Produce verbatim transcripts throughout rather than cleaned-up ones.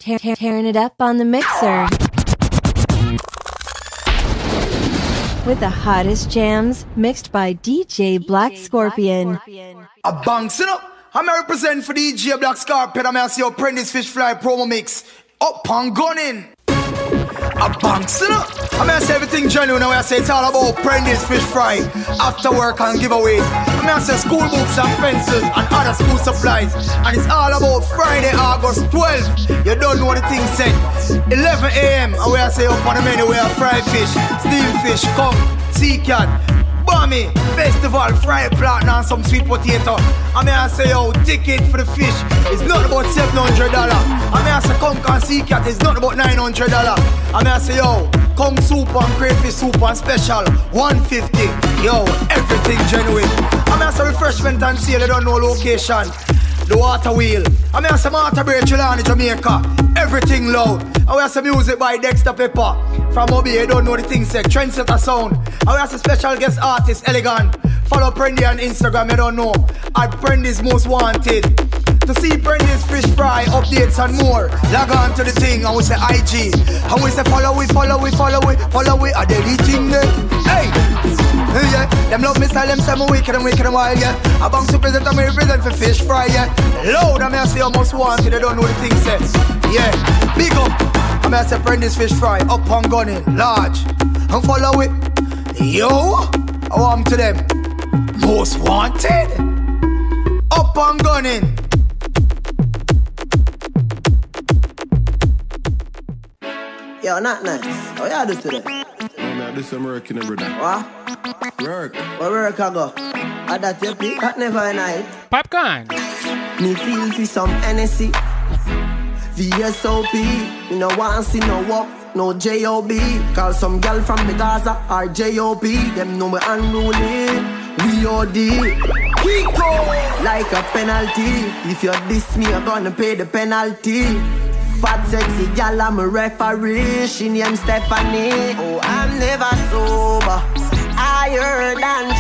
Tear, tear, tearing it up on the mixer. With the hottest jams, mixed by D J Black Scorpion. A bouncing up. I'm a represent for D J Black Scorpion. I'm a see your Prentice Fish Fry promo mix. Up and gunning. A bouncing up. I'm a say everything genuine. I say it's all about Prentice Fish Fry. After work and giveaways. I'm a say school books and pencils and other school supplies. And it's all about Friday, August twelfth. You don't know what the thing said. eleven a.m. and we are say up on the menu we have fried fish, steamed fish, cum, sea cat, Bummy, festival, fried platinum and some sweet potato. I mean I say yo, ticket for the fish is not about seven hundred dollars. I mean I say come can sea cat is not about nine hundred dollars. I mean I say yo, come soup and crayfish soup and special one fifty. Yo, everything genuine. I mean I say refreshment and sale, they don't know location. The water wheel. I mean I say Martha Bray, Trelawney, Jamaica. Everything loud. I wear some music by Dexter Pepper. From Obi, you don't know the thing said. Trendsetter sound. I wear some special guest artist, Elegant. Follow Prendy on Instagram, you don't know. At Prendy's Most Wanted. To see Prendy's Fish Fry updates and more, log on to the thing and we say I G. And we say follow we, follow we, follow we, follow we. Are they eating them? Hey! Yeah, them love me style, them say me wicked and wicked and wild, yeah. I bang to present and me represent for Fish Fry, yeah. Loud, I mean I say you must want it, they don't know the thing said. Yeah, big up. I mean I say Prendy's Fish Fry, up and gunning, large. And follow it. Yo, I want to them. Most wanted. Up and gunning. Yo, not nice. What you do today? No, I do some work in every day. What? Work. Where work I go? I that you pick, that never night. Popcorn. Me feel for some N S C. V S O P. Me no want see no walk, no J O B. Call some girl from the Gaza or J O B. Them know me unruly. We O D. Kiko. Like a penalty. If you diss me, you're gonna pay the penalty. Fat sexy gal, I'm a referee. She named Stephanie. Oh, I'm never sober. Higher than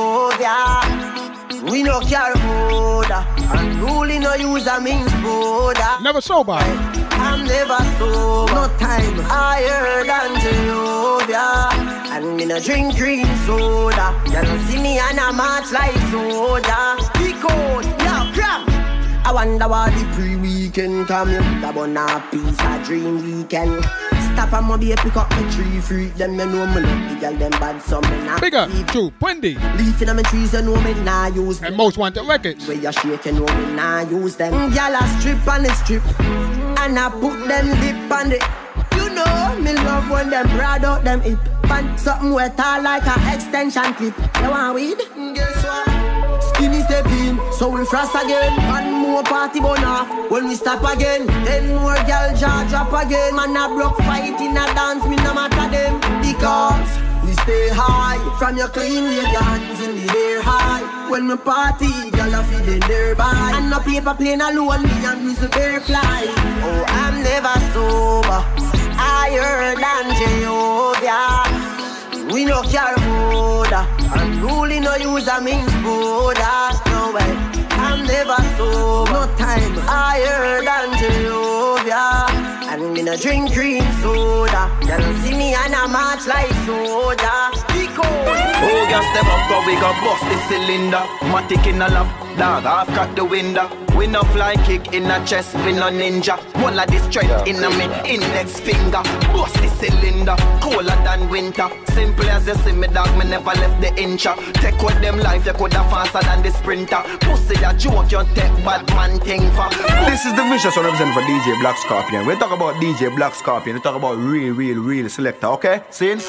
Jehovah. We no care border. Unruly no use a means border. Never sober. I'm never sober. No time. Higher than Jehovah. And me no drink green soda. You don't see me and I march like soda. Because, yeah, crap. I wonder what the pre-weekend come in. The bun a piece of dream weekend. Stop and maybe pick up the tree freak. Them you know me love the girl them bad so me not. Bigger to Wendy. Leaf in my trees you know me nah use them. And Most Wanted Records. Where you shake you know me nah use them. Girl a strip on the strip. And I put them lip on the. You know me love when them broad out them hip. And something wet all like a extension clip. You want weed? Guess what? Skinny step in, so we frost again. One more party burn off, when we stop again. Then more girl jaw drop again. Man a broke fight in a dance, me no matter them. Because we stay high, from your clean your hands in the air high. When we party, girl a feeling thereby. And no paper plane alone, me and we the bear fly. Oh, I'm never sober, higher than Jehovah. We no care border. Unruly no use a means border. No way, I'm never sober. No time higher than Jehovah. And me no drink green soda. You don't see me and I march like soda. Oh, gas step up, go we go bust the cylinder. Matic in a lap, dog, half cut the window. We no fly kick in a chest, we no ninja. One of the strength in a me index finger. Bust the cylinder, colder than winter. Simple as you see me dog, me never left the incha. Take with them life, you coulda faster than the sprinter. Pussy a joke, you take bad man thing for. This is the vicious one representing for D J Black Scorpion. We talk about D J Black Scorpion, we talk about real, real, real selector, okay? See?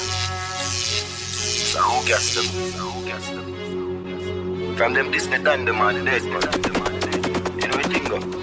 So who gets them? So who gets them? From them Disney done the man, there's man. You know what you think of?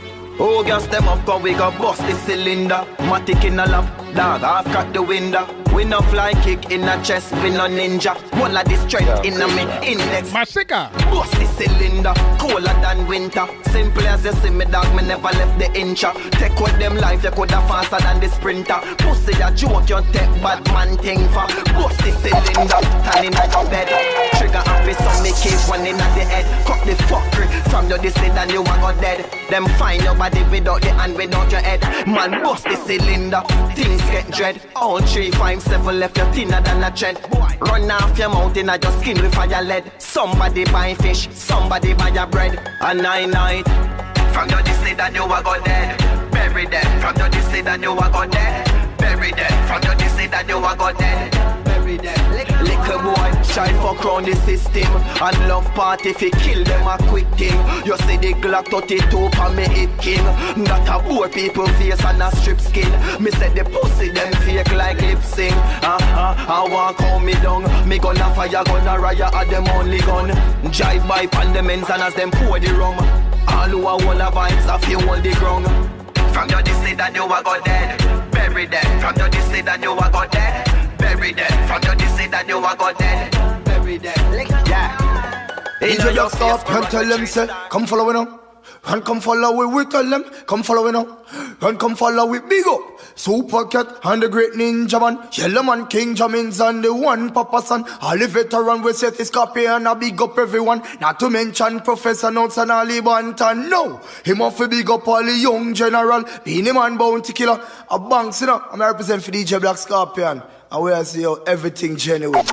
Oh, gas them up, cause we got bust the cylinder. Matic in a lap, dog, half cut the window. We no fly kick in a chest, we no ninja. One of the strength in a me index. Masika. Bust the cylinder, colder than winter. Simple as you see me dog, me never left the incha. Take with them life, you coulda faster than the sprinter. Pussy a joke, you take bad man thing for. Bust the cylinder, hand in your bed. Trigger happy, so me keep one in the head. Cut the fuckery, from your this and you a go dead. Them find your body without the hand, without your head. Man, bust the cylinder, things get dread. All three, five, seven left you thinner than a tread. Run off your mouth in a your skin with fire lead. Somebody buy fish, somebody buy your bread. A nine night, from your this that you a go dead. Bury them, from your this that you a go dead. Bury them, from your this that you a go dead. Bury them. Little boy, shy fuck round the system. And love party if you kill them a quick thing. You see the Glock thirty-two for me hit king. Not a poor people face and a strip skin. Me said the pussy them fake like lip sing. Uh-huh, I walk home me down. Me gonna fire, gonna riot at them only gun. Jive by pandemons and as them pour the rum. All who are one of vibes if you hold the ground. From your this say that you a go dead. Bury them. From your this say that you a go dead. Bury them. From your this say that you a go dead. Bury them. Yeah. Enjoy your stuff, and tell them say, come follow me now. And come follow we, we tell them, come follow me now. And come follow we, big up. Super Cat and the great ninja man. Yellow man, King Jamins and the one Papa son. All the veteran we set his copy and a big up everyone. Not to mention Professor Notes and Ali Bantan. No, him off a big up all the young general. Beanie Man Bounty Killer. A banks, you know. I'm a represent for D J Black Scorpion. And we see how everything genuine.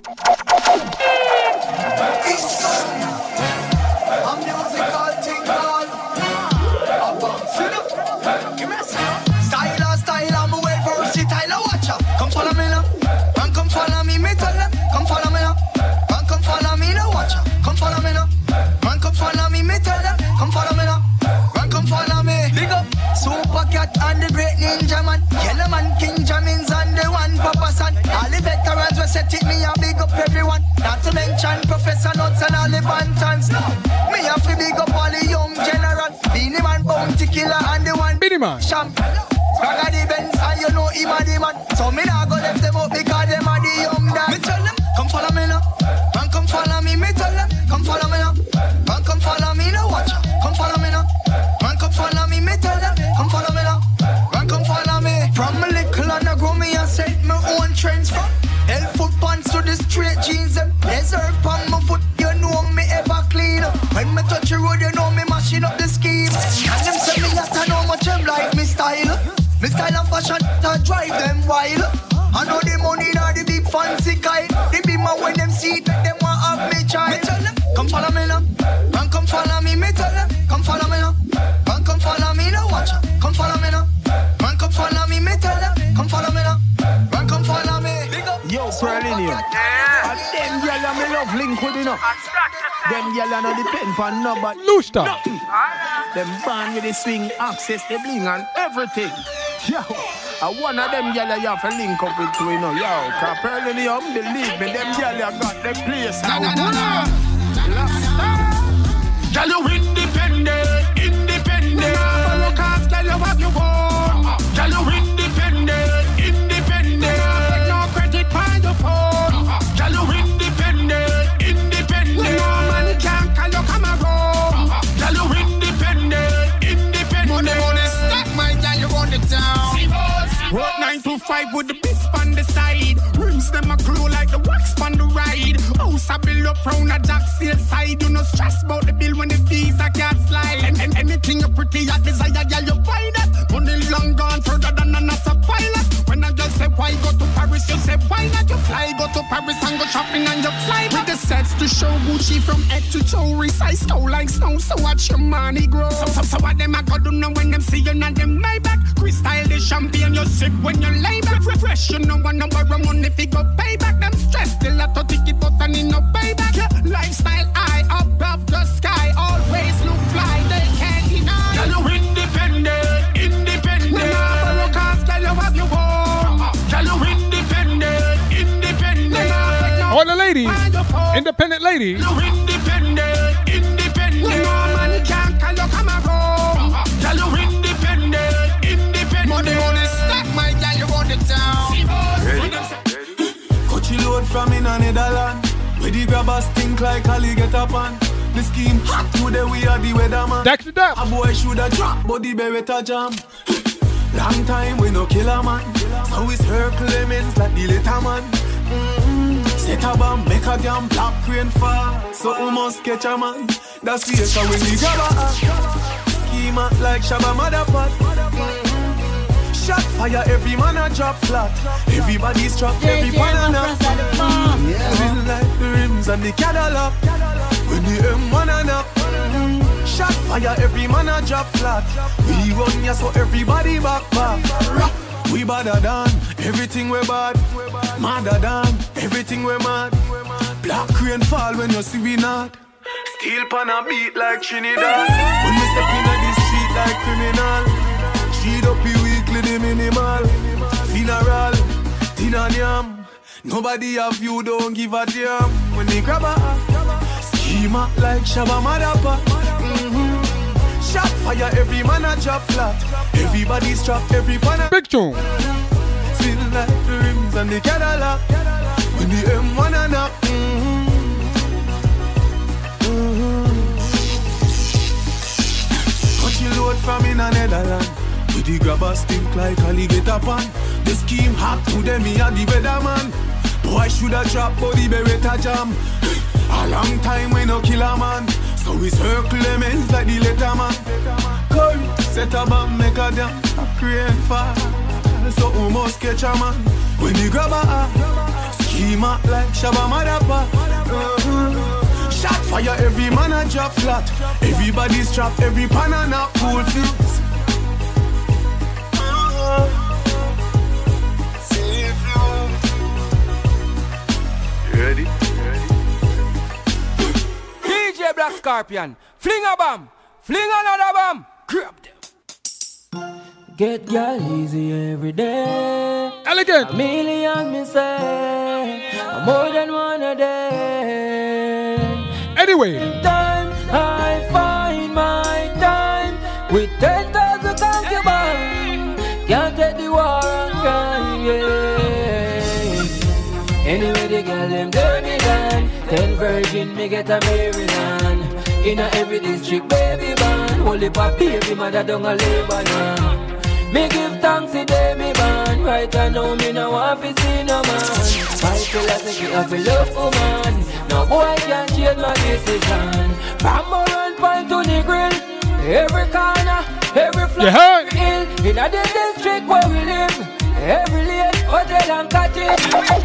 And the great ninja man, Yellow man, King Jamins and the one Papa son. All the veterans will set it, me a big up everyone. Not to mention Professor Nuts and all the bantans. Me have to big up all the young general. Beanie Man, Bounty Killer and the one Beanie Man Champ. Swagger the Benz and you know him a the man. So me nah go left them up because them are the young dad. Me tell them, come follow me now. Man come follow me, me tell them, come follow me now. Man come follow me now, watch out. Come follow me now. Man come follow me, me tell them, come follow me now. Man come follow me. From a little and I grow me and set my own trends from L foot pants to the straight jeans them. Desert on my foot, you know me ever clean up. When me touch the road, you know me mashing up the scheme. And them say me that I know much them like me style. Me style and fashion to drive them wild. I know the money nor the big fancy kind. The be my when them see it, them want have me child. Me tell them, come follow me now. Man come follow me, me tell them, come follow me now. Man come follow me now, watch out. Come follow me now. Man come follow me, me tell them, come follow me now. Man come follow me. Yo, Perlinio. Yeah. And them yellow me love link with enough. Them yellow no depend on nobody. Lustra. Nothing. Them band with the swing, access, the bling and everything. Yo. And one of them yellow you have to link up with you know. Yo, cause Perlinio, believe me, them yellow got the place now. Girl, you independent, independent. Follow cause, girl, you have your own. Girl, you independent, independent. Take no credit by your phone. Girl, you independent, independent. No man can call you come around. Girl, you independent, independent. Money, money, stack my girl, you run it down. Work nine to five with the bisp on the side. Rims them a glue like the wax on the ride. House a bill up round a jack sale side. You no stress about the bill when the visa can't slide. And, and anything you pretty at desire, girl, you buy that. Money long gone further than a NASA pilot. When I just say why go to Paris, you say why not? You fly, go to Paris and go shopping and you fly. With the sets to show Gucci from head to toe. Resize snow like snow, so watch your money grow. So, so, so what them I got to know when them see you and them Maybach. Crystal the champagne, you sip when you lay back. Refresh, you know one number of money if you go pay back. Them stress still have to take it out and in no payback. Yeah. Lifestyle high above the sky, always look fly, they can't deny. Girl, you independent, independent. No matter cause, girl, you have your own. Girl, you independent, independent. All the ladies, independent ladies. You independent, independent. No man can call you come around. Girl, you independent, independent. Money, money, stack my girl, you want it down. stink like Ali get up on. The scheme hot today, we are the weatherman. Dex it up. A boy shoulda drop, but the beretta jam. Long time we no kill a man. So we circle lemons like the little man. Mm-hmm. Set a bomb, make a damn black crane fall. So we must catch a man. That's the issue when we grab a schema like Shabba Motherpot. Mm-hmm. Shot fire, every man a drop flat. Everybody's trapped, every banana. Mm-hmm. Yeah. Like the rims and the Cadillac. When the M one and up. Shot fire, every man a drop flat. We run ya so everybody back back. We badder than everything we bad. Madder than everything we mad. Black rain fall when you see we not. Steel pan a beat like Trinidad. When we step in the street like criminal. Cheat up the weekly the minimal. Funeral, dinner yam. Nobody have you, don't give a damn. When they grab a schema like Shabba Motherpot. Mm-hmm. Shot fire, every man a drop flat. Everybody's trapped, every pan a big tune. Still like the rims and the Cadillac. When the M one and up. Mm-hmm. Mm-hmm. Touch load from in a Netherland. With the grabber stink like alligator pan. The scheme hot to them, me and the weatherman. Boy shoulda drop, but the beretta jam. A long time we no kill a man. So we circle lemons like the letter man. Come, set a bomb, make a damn a crane fall. So we must catch a man. When the grabber a schema like Shabba Motherpot. Uh-huh. Shot fire, every man a drop flat. Everybody's trapped, every pan and a cool fix. Uh-huh. See if you ready? D J Black Scorpion, fling a bomb, fling another bomb, grab them. Get y'all easy every day. Elegant. A million me say, more than one a day. Anyway. Time I find my time with ten thousand concubines. Can't take the war and crime, yeah. Anyway, the girl them dirty man. Ten virgin, me get a Maryland. In a every district, baby man. Holy pop, baby mother down a Lebanon. Me give thanks to them, me man. Right now, me no want to see no man. My philosophy of a love woman. No boy can change my decision. Bamboo and point to the grill. Every corner, every flat, yeah. Every hill. In a district where we live. Every lane, hotel and cottage.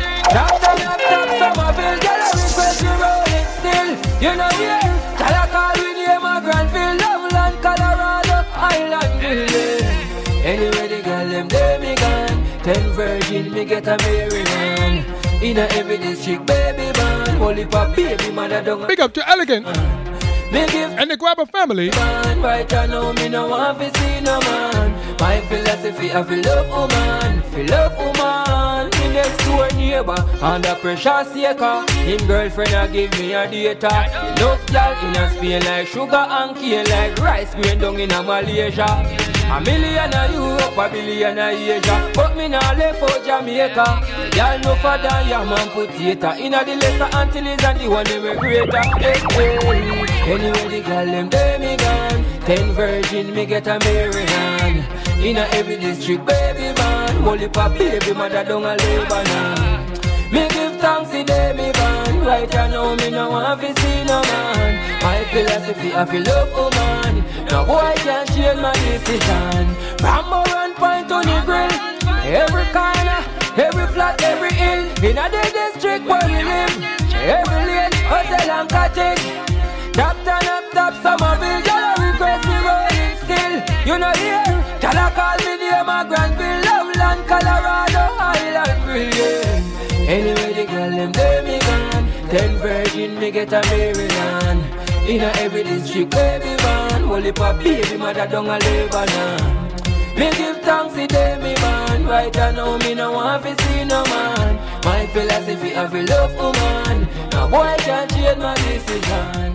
Top down, top top, Somerville. Girl, I request you rolling still. You know here, tell a call with you, my Granville, Loveland, Colorado, Island, yeah. Anyway, the girl, them there, me gone. Ten virgin, me get a Maryland. In a every district, baby man. Holy pop, baby mother don't. Big up to Elegant. Uh, me give and the Grabber family. Man, right now, me no want to see no man. My philosophy, I feel love woman, feel love woman. Me next door neighbor, under pressure shaker. Him girlfriend a give me a data. Enough y'all in a Spain like sugar and cane like rice grain down in a Malaysia. A million a Europe, a billion a Asia. But me nah left for Jamaica. Y'all no father, yam and potato. Inna the lesser Antilles and the one them a greater. Hey, hey. Anyway, the girl them there me gone. Ten virgin, me get a Maryland. Inna every district, baby man. Holy pop, baby mother down a Lebanon. Me give thanks to them, me man. Right now, me no want to see no man. My philosophy, I feel love woman. No boy can change my decision. Bamboo and point to the grill. Every corner, every flat, every hill. Inna the district where we live. Every lane, hotel and cottage. Top down, up top, Somerville. Y'all request me rolling still. You know here, y'all call me near my Granville, Loveland, Colorado, Island, brilliant. Anyway, the girl them there me gone. Ten virgin, me get a Maryland. In a every district, baby man. Holy pop, baby mother down a Lebanon. Me give thanks to them, me man. Right now, me no want to see no man. My philosophy, I feel love woman. No boy can change my decision.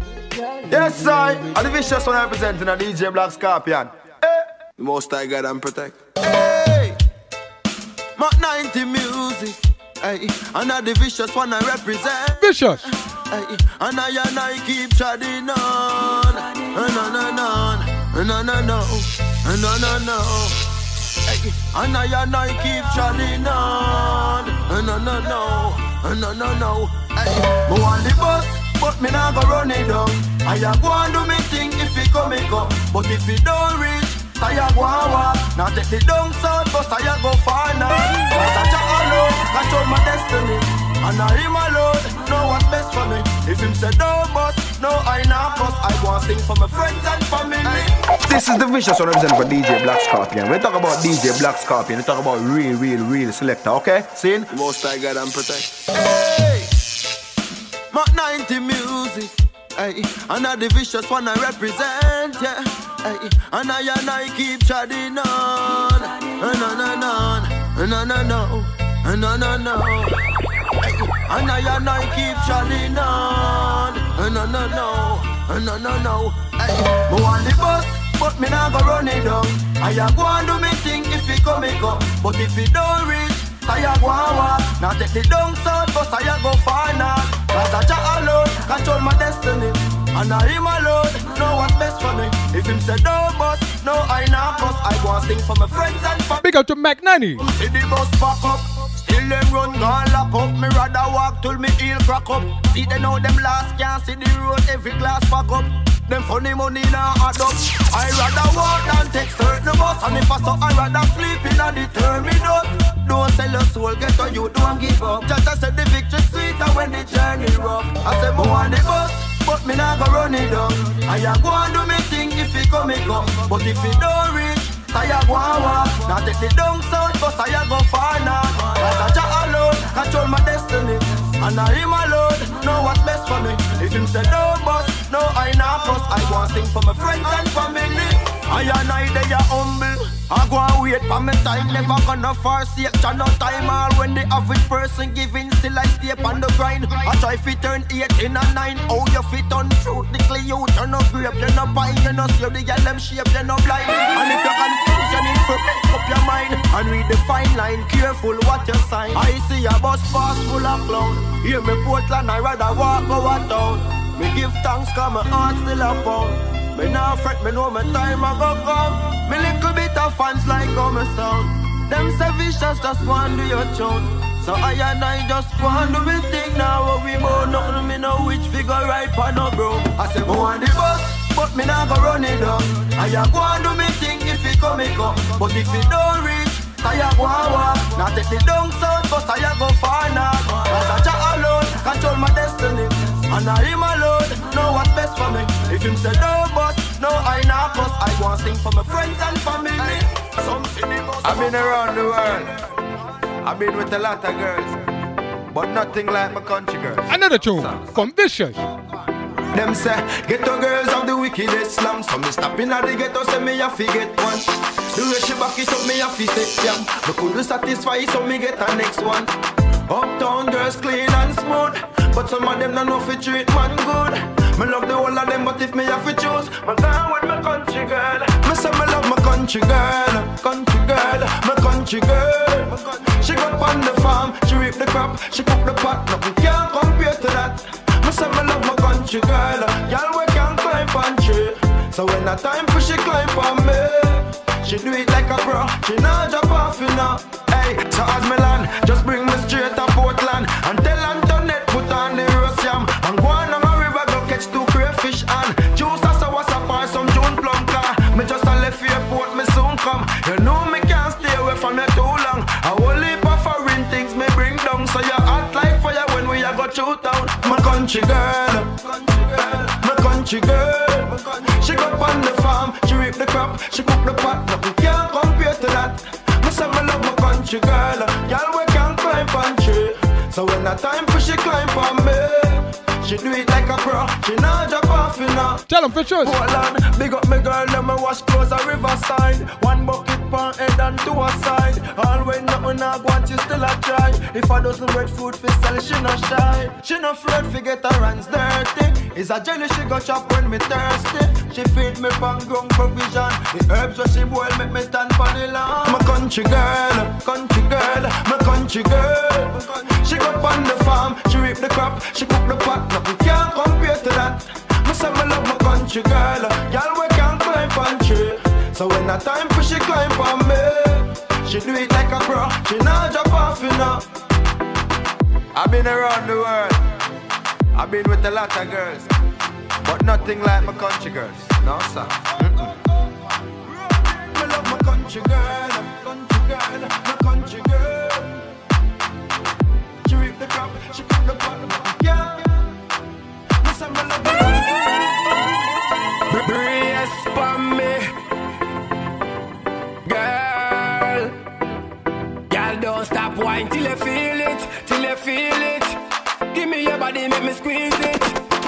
Yes, sir. I'm the vicious one representing a D J Black Scorpion. Hey. The most I got and protect. Hey. Mach ninety music. Hey. I'm not the vicious one I represent. Vicious. Hey, and I and I keep treading on. No, no, no, no, no, no, no, no, no. Hey, and I and I keep treading on. No, no, no, no, no, no, no. Hey, me want the bus, but me not go run it down. I a go and do me thing if it come, it come. But if it don't reach, I a go and walk. Now take the down south, but I a go far now. Cause I just alone, control my destiny. And I him alone, know what's best for me. If him say no boss, no I not boss. I want to sing for my friends and family. This is the Vicious one representing for D J Black Scorpion. We talk about D J Black Scorpion, we talk about real, real, real selector, okay? See? Most I God and protect. Hey, Mach ninety music. Hey, and I the Vicious one I represent, yeah. Hey, and I and I keep treading on. No, no, no, no, no, no, no, no, no, no. And I and I keep treading on. No, no, no, no, no, no. Hey, me want the bus, but me not go run it down. I a go and do me thing if it come, it come. But if it don't reach, I a go and walk. Now take the down south, but I a go far now. Cause I just alone, control my destiny. And I him alone, know what's best for me. If him say no boss, no I not boss. I go and sing for my friends and family. Big up to Mac ninety. See the bus pack up. Still them run gone lock up. Me rather walk till me heel crack up. See they know them last can't see the road. Every glass pack up. Them funny money now add up. I rather walk than take certain bus. And if I so I rather sleep in a determined. Don't sell your soul, get on you, don't give up. Just I said the victory sweeter when the journey rough. I said me want the bus, but me not go run it down. I a go and do me thing if it come, it come. But if it don't reach, I a go and walk. Now take the down south, but I a go far now. Cause I just alone, control my destiny. And I him alone, know what's best for me. If him say no boss, no I not boss. I want to sing for my friends and family. I and I they are humble. I go and wait for my time, never gonna forsake. Jah no time all when the average person giving, still I stay on the grind. I try fi turn eight in a nine. How you fit on truth, the clay you turn no grape, you no pine, you no see the girl them shape, you no blind. And if you're confused, you need to make up your mind and read the fine line, careful what you sign. I see a bus pass full of clown. Hear me Portland, I rather walk over town. Me give thanks 'cause my heart still a pound. Me nah fret, me know my time a go come. Me little bit of fans like how me sound. Them say Vicious just go and do your tune. So I and I just go and do me thing now. What we more nothing, me know which figure right pa no bro. I say me want the bus, but me nah go run it down. I a go and do me thing if it come, it come. But if it don't reach, I a go and walk. Now take the down south, but I a go far now. Cause I just alone, control my destiny. And I him alone, know what's best for me. If him say no boss, no I not boss. I want to sing for my friends and family. Some I've been around the world. I've been with a lot of girls, but nothing like my country girls. Another tune from Vicious. Them say, ghetto girls of the wickedest slum. So me stop in at the ghetto, say me a fi get one. The way she back it up, me a fi set jam. Me couldn't satisfy, so me get a next one. Uptown girls clean and smooth, but some of them don't know fi treat man good. Me love the whole of them, but if me have to choose, me gone with my country girl. Me say me love my country girl, country girl, my country girl. She got on the farm, she reap the crop, she cook the pot. Nothing can compare to that. Me say me love my country girl, y'all we can climb on tree. So when a time for she climb on me, she do it like a pro, she not drop off enough. Hey, so as me land, just bring me straight to Portland and tell Antoinette put on the Russian and go on a river go catch two crayfish and juice a sour sapphire some June plum car. Me just a left airport, me soon come. You know me can't stay away from you too long. A whole heap of foreign things me bring down, so you act like fire when we a go shoot down. My country girl, my country girl. She go on the farm, she reap the crop, she cook the pot. Nothing can't compare to that. Me say me love my country girl, y'all we can climb on tree. So when a time for she climb on me, she do it like a pro, she not drop off enough. Tell them Vicious. Poland, big up me girl, let me wash clothes a riverside. One bucket per head and two a side. Always nothing I want, she still a try. If I doesn't red food for sell, she not shy. She not afraid to get her hands dirty. It's a jelly she go chop when me thirsty. She feed me from ground provision. The herbs where she boil make me stand for the land. My country girl, country girl, my country girl. She go on the farm, she reap the crop, she cook the pot. Nothing a time for she climb on me. She do it like a pro, she not drop off, you know. I've been around the world, I've been with a lot of girls, but nothing like my country girls, no sir. Mm-mm. I love my country girl, my country girl, my country girl. She reap the crop, she cut the bottom, yeah. Listen, my love her. Brace for me, girl. Girl, don't stop whining till you feel it, till you feel it. Give me your body, make me squeeze it.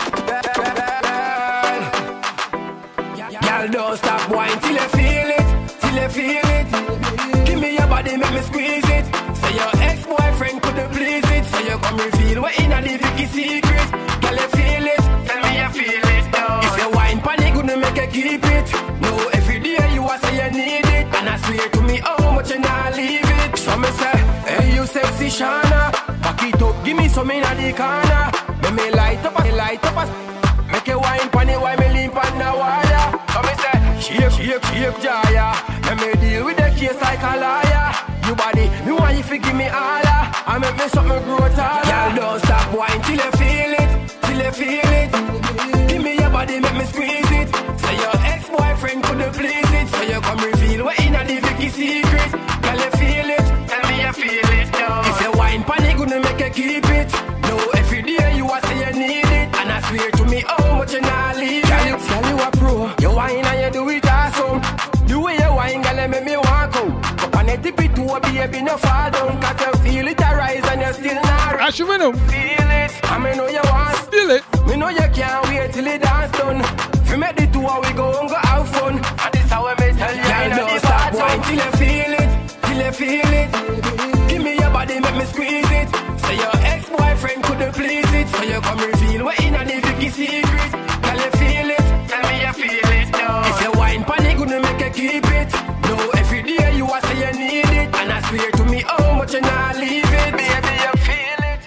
Girl, don't stop whining till you feel it, till you feel it. Give me your body, make me squeeze it. Say your ex-boyfriend couldn't please it, so you come reveal what in a the Vicky secret. Girl, you feel it, tell me you feel it. No. If you wine panic, gonna make you keep it. No, every day you a say you need it, and I swear to me how much you not leave it. So me say, hey you sexy Shana, back it up, give me some in a the corner. Make me light up, me light up, make you wine panic, why me limp on the wire. So me say, shake, shake, shake, Jaya. Let me deal with the case like a liar. You body, me want you to give me all that. I make me something grow taller. Girl, don't stop whining till you feel it, till you feel it. Give me your body, make me squeeze it. Say your ex-boyfriend couldn't please it, so you come reveal what in a the Vicky secret. Girl, you feel it, tell me you feel it. No. If you wine panic, gonna make you keep it. No, every day you a say you need it, and I swear to me how much you not leave it. Girl, tell you a pro, you wine and you do it awesome. The way you wine, girl, you make me walk out. Up on a tip it to a baby, no fall down. Cause you feel it arise and you still not I should win them. feel it. I me know you want Feel it. me know you can't wait till it dance done. If you make the two, we go and go have fun. And this how I may tell you. Girl, don't stop wine till you feel it, till you feel it. Give me your body, make me squeeze it. Say your ex-boyfriend couldn't please it, so you come reveal what in a the Vicky secret. Girl, you feel it, tell me you feel it. No. If you wine panic, gonna make you keep it. No, every day you a say you need it, and I swear to me how much you not leave it. Baby, you feel it.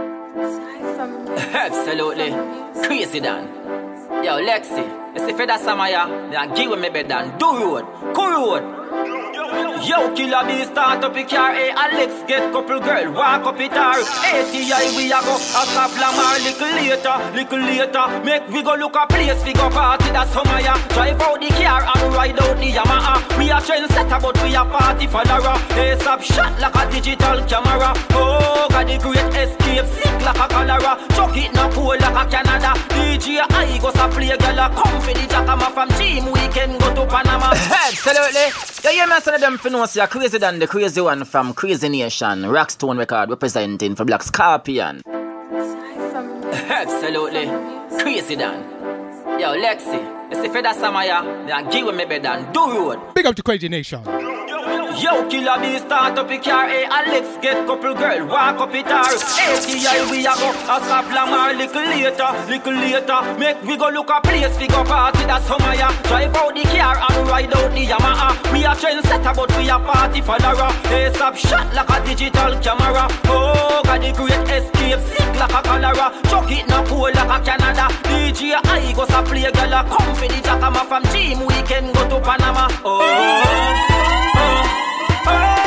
Absolutely. Crazy Dan. Yo, Lexi, you see for that Samaya, they are give me better than do road, cool road. Yo, Killer B start up a car, hey, Alex get couple girl, walk up it her. A T I we a go, a stop Lamar, little later, little later. Make we go look a place, we go party, that's Samaya. Drive out the car and ride out the Yamaha. We a trendsetter, but we a party follower. Hey, stop shot like a digital camera. Oh, got the great escape, sick like a cholera. Chuck it now cool like a Canada. D J I go to play, girl, a come for the Jackama from Team Weekend, go to Panama. Absolutely. Yeah, yeah, man, some of them finance you crazy than the crazy one from Crazy Nation, Rockstone Record representing for Black Scorpion. Absolutely. Crazy Dan. Yo, Lexi, you see for that Samaya, they are give me better than do road. Big up to Crazy Nation. Yo, Killer B start up a car, hey, Alex get couple girl, walk up it her. A T I we a go, a stop Lamar, little later, little later. Make we go look a place, we go party, that's Samaya. Drive out the car and ride out the Yamaha. We a trendsetter, but we a party follower. Hey, stop shot like a digital camera. Oh, got the great escape, sick like a cholera. Chuck it now cool like a Canada. D J I go to play, girl, a come for the Jackama from Team Weekend, go to Panama. Oh, oh. Oh,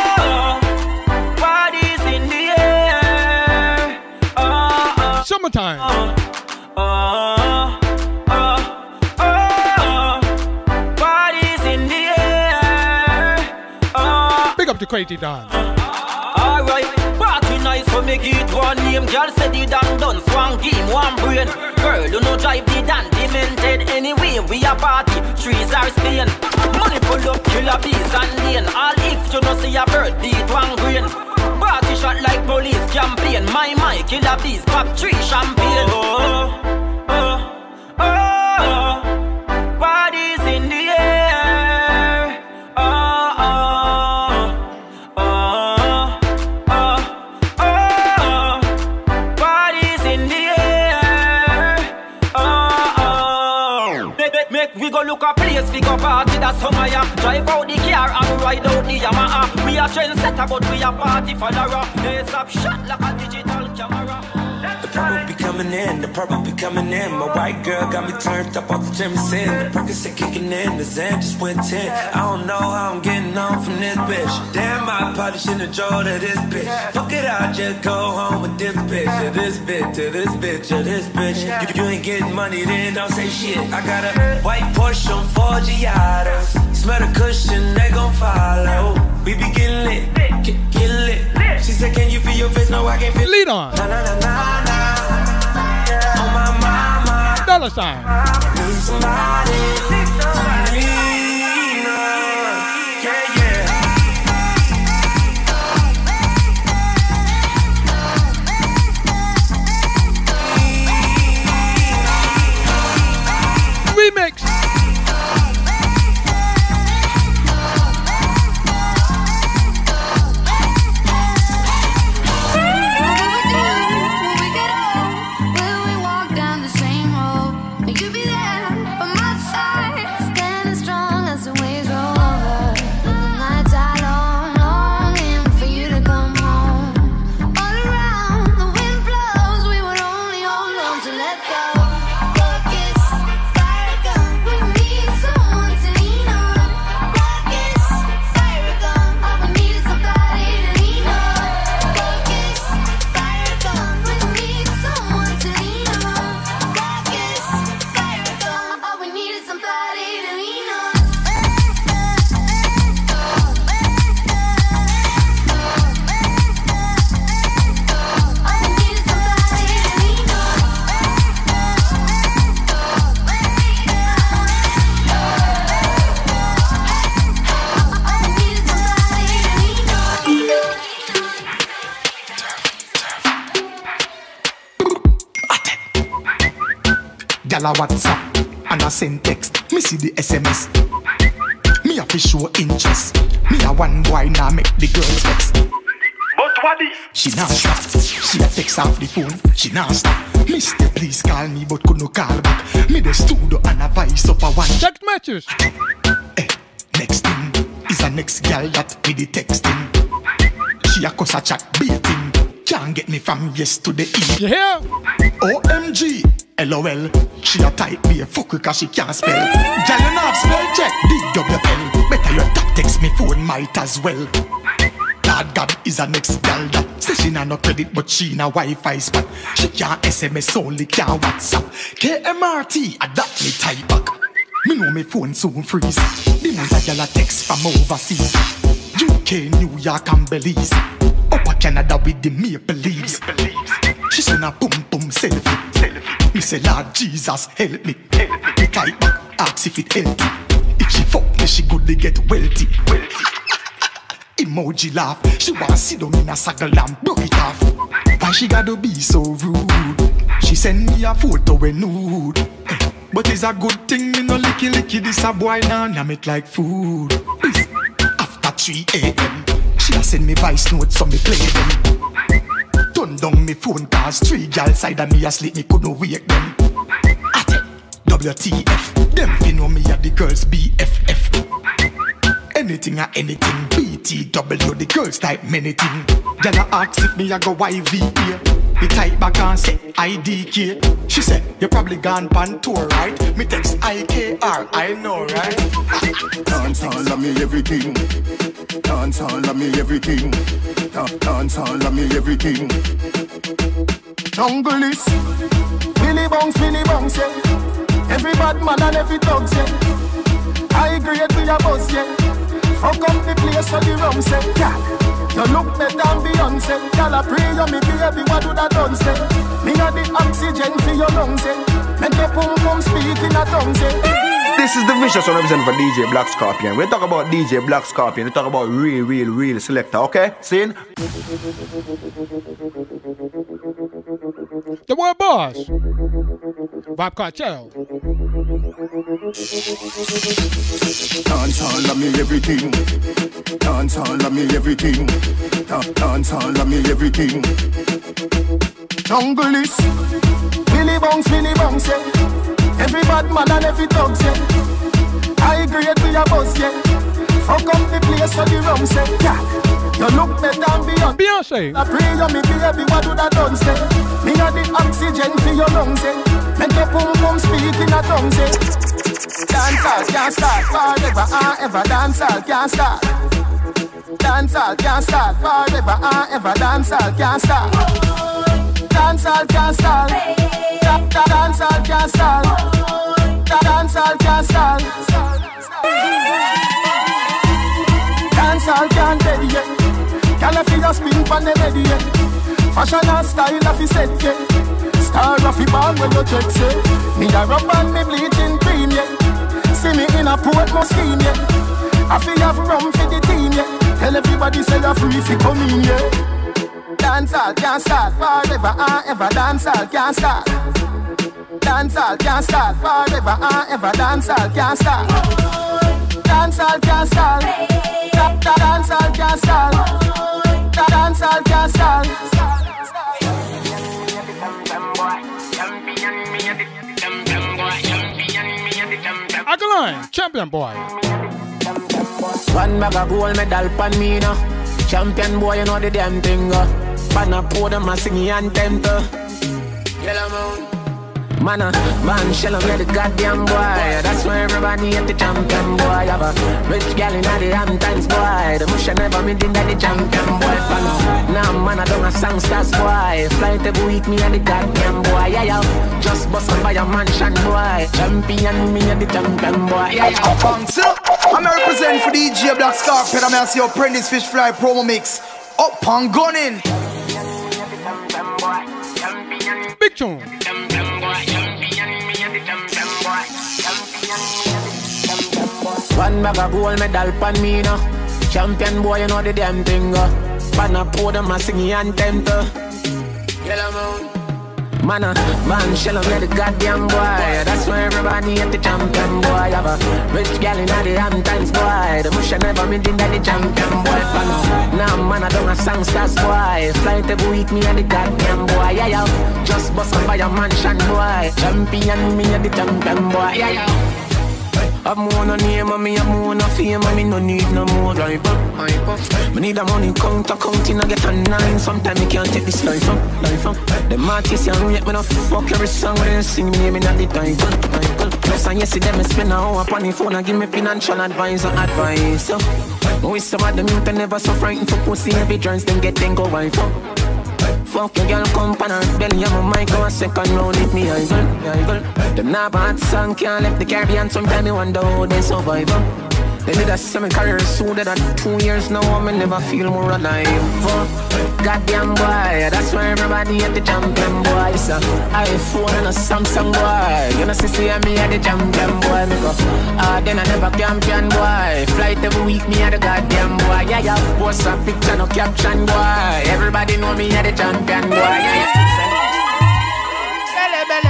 bodies in the air. Oh, oh, Summertime. Oh, oh, oh, oh, bodies in the air. Oh, Big up to Crazy Dan. alright, party nice for me get one name. Girl said the Dan done swang game, one brain. Girl, you know drive the Dan demented. Anyway, we a party, trees are Spain. Money pull up, Killer Bees and lane. All if you know see a bird, beat one grain. Party shot like police campaign. My, my, Killer Bees, pop three champagne. Oh, oh, oh, oh, parties in the air. Oh, oh, oh, oh, oh, parties in the air. Oh, oh. Make, make, make we go look a place, we go party, that's Samaya. Drive out the car and ride out the Yamaha. We a trendsetter, but we a party follower. They stop shot like a digital camera. Purple be coming in, the purple be coming in. My white girl got me turned up off the Jameson. The Percocet kicking in, the Zen just went ten. I don't know how I'm getting on from this bitch. Damn, I probably shouldn't have drove to this bitch. Fuck it, I'll just go home with this bitch. To this bitch, to this bitch, to this bitch. If you ain't getting money, then don't say shit. I got a white Porsche on four Giados. Smell the cushion, they gon' follow. We be getting lit, get, get lit. She said, can you feel your face? No, I can't feel. Lead on. Na, na, na, na, na. On my mama. Dollar sign. Need somebody. Need, uh, yeah, yeah. Remix. Gyal a WhatsApp and a send text. Me see the S M S. Me a fi show interest. Me a one boy now make the girls vex. But what is? She not stop. She a text off the phone. She not stop. Mister please call me but could no call back. Me the studio and a voice up a one. Check matches. Eh, next thing is a next girl that me the texting. She a cuss a chat baiting. Can't get me from yes to the E. You hear? O M G. LOL, she a type be a fuck cause she can't spell. Girl you not spell check, D W L. Better your tap text me phone might as well. God God is a next girl that say she not no credit but she na Wi-Fi spot. She can't S M S only can't WhatsApp. K M R T a that me type back. Me know me phone soon freeze. The month a girl a text from overseas. U K, New York and Belize. Up a Canada with the maple leaves. She send a boom boom selfie. Me say Lord Jesus help me. Help me type back, ask if it healthy. If she fuck me, she good to get wealthy. Wealthy. Emoji laugh. She want sit down in a saddle and broke it off. Why she gotta be so rude? She send me a photo when nude. Eh, but it's a good thing me no licky licky. This a boy now nah, it like food. After three A M she a send me voice notes so me play them. Turn down me phone cause three gal side of me asleep, me couldn't wake them. At W T F, them fi know me a the girls B F F. Anything or anything, B T W, the girls type many thing. Girl a ask if me a go Y V A. Me type back and say I D K. She said, you probably gone pan tour, right? Me text I K R, I know, right? Dance all of me everything. Dance all of me everything. Dance all of me everything. Jungle is Billy Bounce, Billy Bounce, yeah. Every bad man and every dog, yeah. I agree with your boss, yeah. Fuck up the place for the rum, say, yeah. You look better than Beyonce. Y'all a pray you me baby, what do that done say? Me a the oxygen for your lungs, say. Make your pum pum speak in a tongue, say. This is the Vicious one representing for D J Black Scorpion. We talk about D J Black Scorpion. We talk about real, real, real selector, okay? Seen? The word boss. Vibe Cartel. Dance all of me everything. Dance all of me everything. Dance all of me everything. Jungle is Billy Bounce, Billy Bounce, yeah. Every bad man and every dog, yeah. I agree with your boss, yeah. Fuck up the place for the rum, say, yeah. You look better than Beyonce. Beyonce. I pray you me baby, what do that done say? Me a the oxygen for your lungs, eh? Make your pum pum speak in a tongue, say. Dancehall can't start forever and ever. Dancehall can't start. Dancehall can't start forever and ever. Dancehall can't start. Dancehall can't start. Dancehall can't start. Dancehall can't start. Dancehall can't dead yet. Can't feel your spin from the ready yet. Fashion and style of his set yet. Star of the band when you check say. Me a rub and me bleaching cream yet. See me in a port scheme yet. I feel have rum for the team yet. Tell everybody say you're free if you come in yet. Dancehall can't start forever and ever. Dancehall can't start. Dancehall can't start forever and ever. Dancehall can't start. Dancehall can't start. Dancehall can't start. Dancehall can't start. Alkaline, champion boy. One bag of gold medal pan me now. Champion boy, you know the damn thing. Pan a pour them a sing anthem to. Yellow moon. Man, uh, man, shell me the goddamn boy. That's why everybody at the champion boy. Have a rich gal in the Hamptons boy. The mush never meet in the champion boy. Fan. Nah, man, I don't a songsters boy. Fly to week me at the goddamn boy. Yeah, yeah. Just bust up by a mansion boy. Champion me at the champion boy. Yeah, yeah. Bounce up. I'm a represent for D J Black Scorpion. I'm a see your Prentice Fish Fly promo mix. Up and gunning. Big tune. One bag of gold medal pan me now. Champion boy, you know the damn thing. Pan a pour them a sing anthem to. Yellow moon. Man, uh, man, shell me the goddamn boy. That's why everybody at the champion boy. Have a rich gal in the Hamptons boy. The mush never meet in the champion boy. Fan. Nah, man, I don't a songsters boy. Fly to week me at the goddamn boy. Yeah, yeah. Just bust up by a mansion boy. Champion me at the champion boy. Yeah, yeah. I've more no name and me have more no fame and me no need no more life up. Me need a money counter counting I get a nine. Sometimes me can't take this life up, life up. Them artists young yet me no fuck every song when they sing me name in at the title. Plus and yesterday me spend a hour upon the phone and give me financial advice and advice. So, with some of them youth never so frightened for pussy every trance then get then go wife up. Fuck your girl, come pan her belly and my mic go a second round with me idol, idol. Them not bad song can't left the Caribbean. Sometimes me wonder how they survive. They did a semi career soon that two years now I me never feel more alive. Goddamn boy, that's why everybody at the champion boy. It's a iPhone and a Samsung boy. You know see see me at the champion boy. Me go ah then I never champion boy. Flight every week me at the goddamn boy. Yeah yeah, post a picture no caption boy. Everybody know me at the champion boy. Yeah yeah. Belle belle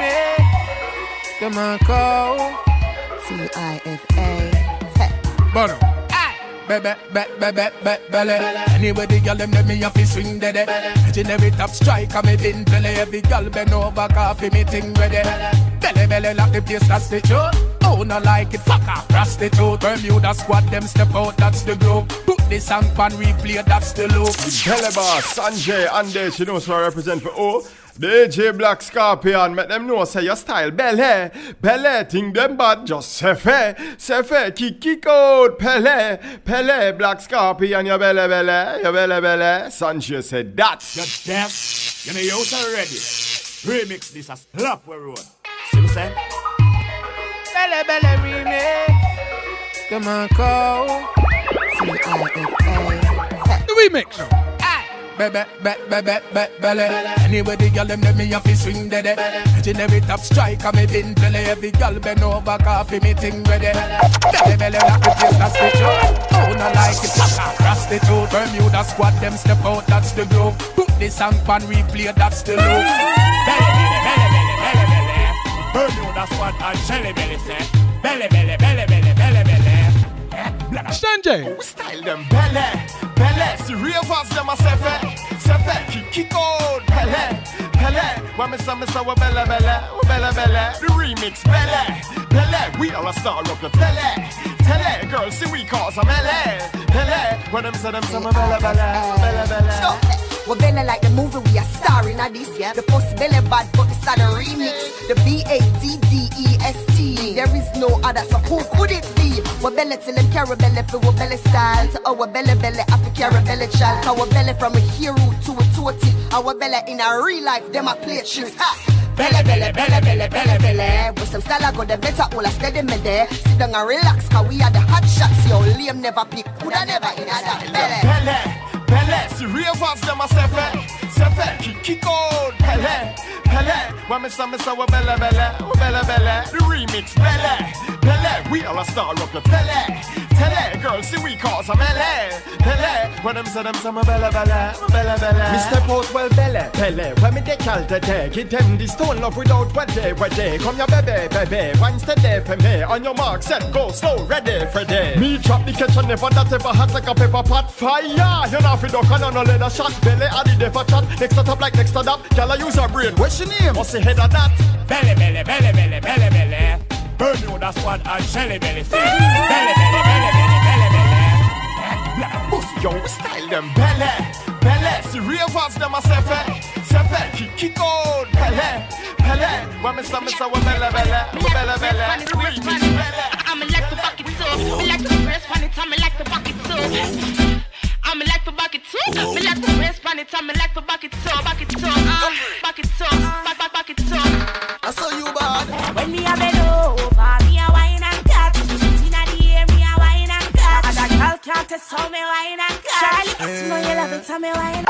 remix. Come on go. C I F A. Bono. Bebe, bebe, bebe, bebe, belly. Anyway, the girl them let me have to swing dead. Legendary top striker, me bin belly. Every girl bend over, coffee, me ting ready. Belly, belly, like the place, that's the truth. Oh, no like it, fuck off, prostitute. Bermuda squad, them step out, that's the group. Put this song pan replay, that's the loop. Belly boss, Sanjay, Andesh, you know, so I represent for O. D J Black Scorpion, make them know say your style Belle, Belle, think them bad, just say fair, say fair, kick kick out, Pele, Pele, Black Scorpion, your Belle, Belle, your Belle, Belle, Sanjay said that. You're deaf, you know you're also ready. Remix this as slap we road. See me say? Belle, Belle remix. Come on, go. C I F A. The remix. Bebe, bebe, bebe, bebe, belly. Anyway, the girl them let me have to swing dead. Legendary top striker, me bin belly. Every girl bend over, coffee, me ting ready. Belly, belly, like the place, that's the truth. Oh, no like it, fuck off, prostitute. Bermuda squad, them step out, that's the group. Put this song pan replay, that's the loop. Belly, belly, belly, belly, belly, belly. Bermuda squad and Shelly belly say. Belly, belly, belly, belly, belly, belly. Sanjay. We style them Belle, Belle. See ravers them a sefe, sefe. Kick kick out Belle, Belle. When me say me say we Belle, Belle, we Belle, Belle. The remix Belle, Belle. We are a star of the tele, tele. Girls see we cause a melee, Belle. When them say them say my bella bella, bella bella. We belly like the movie we are starring at this, yeah. The first belly bad, but it's not a remix. The B A D D E S T. There is no other, so who could it be? We belly till them carry belly for our belly style. To our belly belly, I fi carry belly child. Our belly from a hero to a twenty. Our belly in a real life, them a play tricks. Ha! Belly, belly, belly, belly, belly, belly. With some style I got the better, all I steady me there. Sit down and relax, cause we are the hot shots. Yo, Liam never pick, coulda never in a belly. Belly. Pele, si ravers them a sefe, sefe, kick kick out, Pele, Pele. When me say me say we belle belle, we belle belle, the remix Pele, Pele. We are a star up the Pele, Tele. Girls see we cause a melee, Pele. When them say them say me belle belle, we belle belle. Me step out well belle, Pele. When me dey cal today, give them the stone love without what they, what they. Come your baby, baby, one step there for me. On your mark, set, go slow, ready for day. Me drop the kitchen never that ever hot like a pepper pot fire. You know. Fi duck and no leather shot. Belly a the defa chat. Next to top like next to that. Girl I use her brain. What's your name? What's the head of that? Belly, belly, belly, belly, belly, belly. Burn you that squad and shelly belly. Belly, belly, belly, belly, belly, belly. Black pussy, yo, we style them. Belly, belly. Si ravers them a sefe, sefe. Kick kick out. Belly, belly. When me say me say we belle belle, we belle belle. Remix belly. I'm like the bucket too. Me like the press pan it. I'm like the bucket too. I'm like the bucket too. Me like the press pan it. I'm like the bucket too. Bucket too. Uh, bucket too. Back back bucket too. I saw you bad. When me a bend over, me a wine and cut. Inna the air, me a wine and cut. And a girl can't test how me wine and cut. Charlie, you know you love it, how me wine.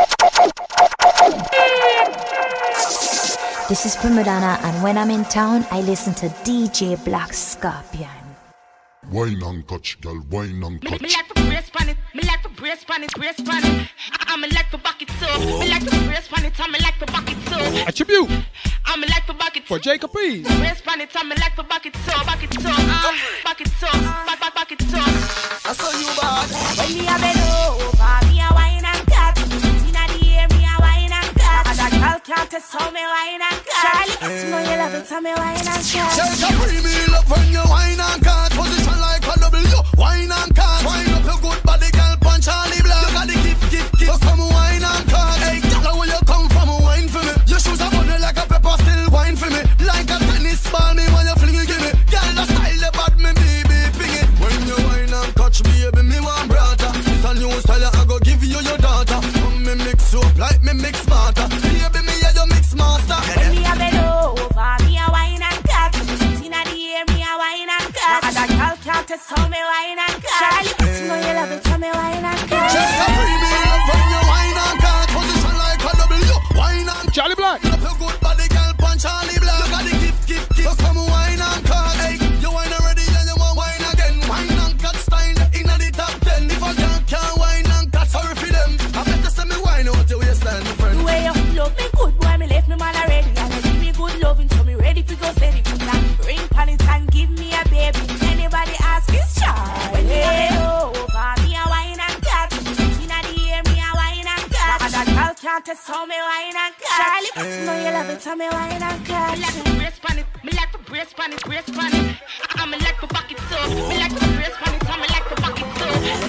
This is Primadonna, and when I'm in town, I listen to D J Black Scorpion. Wine and catch, girl, wine and catch. Me, me like the brace pan it, me like the brace pan it, brace pan it. I'm like the bucket too. Me like the brace pan it, I'm like the bucket too. Attribute. I'm like the bucket for Jacob P. Brace pan it, I'm like the bucket too, bucket too, uh, bucket too, back back bucket too. I saw you bad. When me a bend over, me a wine and cut. Inna the air, me a wine and cut. And a girl can't test how me wine and cut. Charlie, you know you love it, how me wine and cut. Jacob P, me love when you wine and cut. Position like a W, wine and cut. Wine up your good body, girl, punch Charlie Black. You got the gift, gift, gift. So come wine and cut. Hey, girl, where you come from, wine for me. Your shoes are money like a pepper, still wine for me. Like a tennis ball, me when you fling it, give me. Girl, the style, the bad, me baby, ping it. When you wine and catch, baby, me want brother. It's a new style, I go give you your daughter. Come me mix up like me mix smarter. Baby, me yeah, you mix master. When me a bend over, me a wine and cut. Inna the air, me a wine and cut. And a girl can't test how me wine and cut. Charlie, you know you love it, how me wine and cut. Just a baby, love when you wine and cut. Position like a W, wine and Charlie Black. Up your good body, girl, punch Charlie Black. You got the gift, gift, gift. So come wine and cut. Hey, you wine already and you want wine again. Wine and cut style inna the top ten. If I can't, can't wine and cut, sorry for them. I better say me wine out your waistline, my friend. The way you love me good, boy, me left me man already. And I give me good loving, so me ready for go steady. Put that ring pan it and give me a baby. Anybody ask is Charlie. When me a bend over, me a wine and cut. Inna the air, me a wine and cut. And a girl can't test how me wine and cut. Charlie, you know you love it, how me wine and cut. Me like the brace pan it, me like the brace pan it, brace pan it. I'm like the bucket too. Me like the brace pan it, I'm like the bucket too.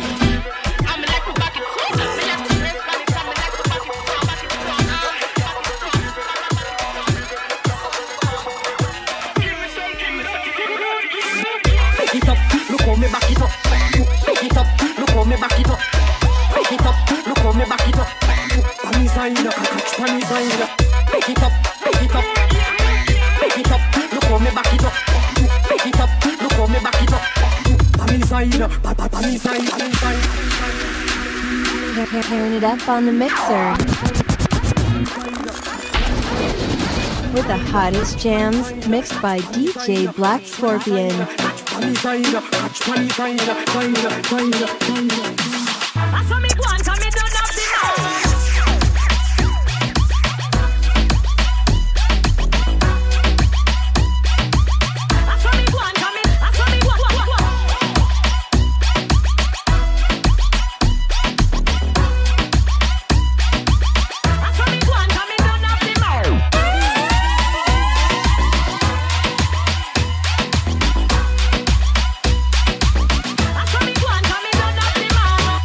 I'm like the bucket too. Me like the brace pan it, I'm like the bucket too, bucket too. Pick it up, look how me back it up. Pick it up, look how me back it up. Pick it up, look how me back it up. Pani zaina, catch pani zaina. Pick it up, pick it up. Pick it up, look how me back it up. Pick it up, look how me back it up. Pani zaina, pani zaina, pani zaina. Tearing it up on the mixer. With the hottest jams mixed by D J Black Scorpion. Pani zaina, catch pani zaina, zaina, zaina, zaina. I saw me go and come me down up the mountain. Come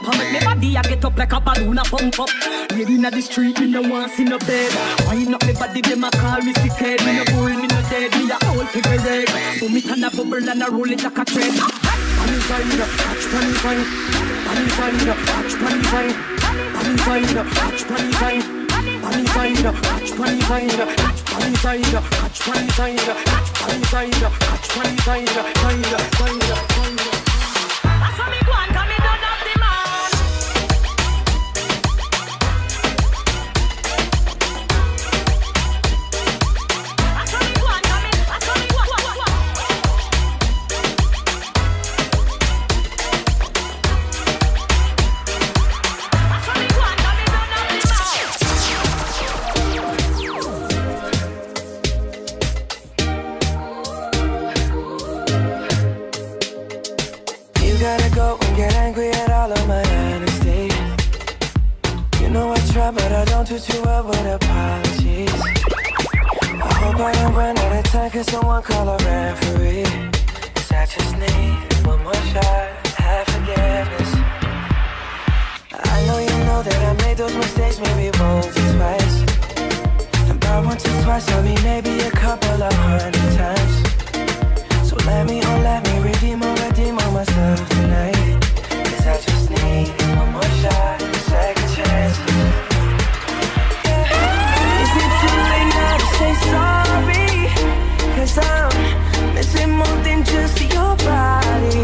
I make me body I get up like a balloon a pump up. Lady inna the street, me no want see no bed. Wind up me body, them a call me sick head. Me no boy, me no dead, me a old figure red. Boom it and a bubble and a roll it like a thread. Panny vine, catch panny vine. Panny vine, catch panny vine. Panny vine, catch panny vine. Panny vine, catch panny vine. Catch panny vine, catch panny vine. Catch panny vine, catch panny vine. Vine, vine, vine. That's how me go and come me done up the man. That's how me go and come me. That's how me go. Get angry at all of my honesty. You know I try, but I don't do too well with apologies. I hope I don't run out of time, cause someone call a referee. Cause I just need one more shot, have forgiveness. I know you know that I made those mistakes maybe once or twice. And by once or twice, I mean maybe a couple of hundred times. So let me, oh let me redeem or redeem on myself tonight. I just need one more shot, second chance. Yeah. Is it too late now to say sorry? Cause I'm missing more than just your body.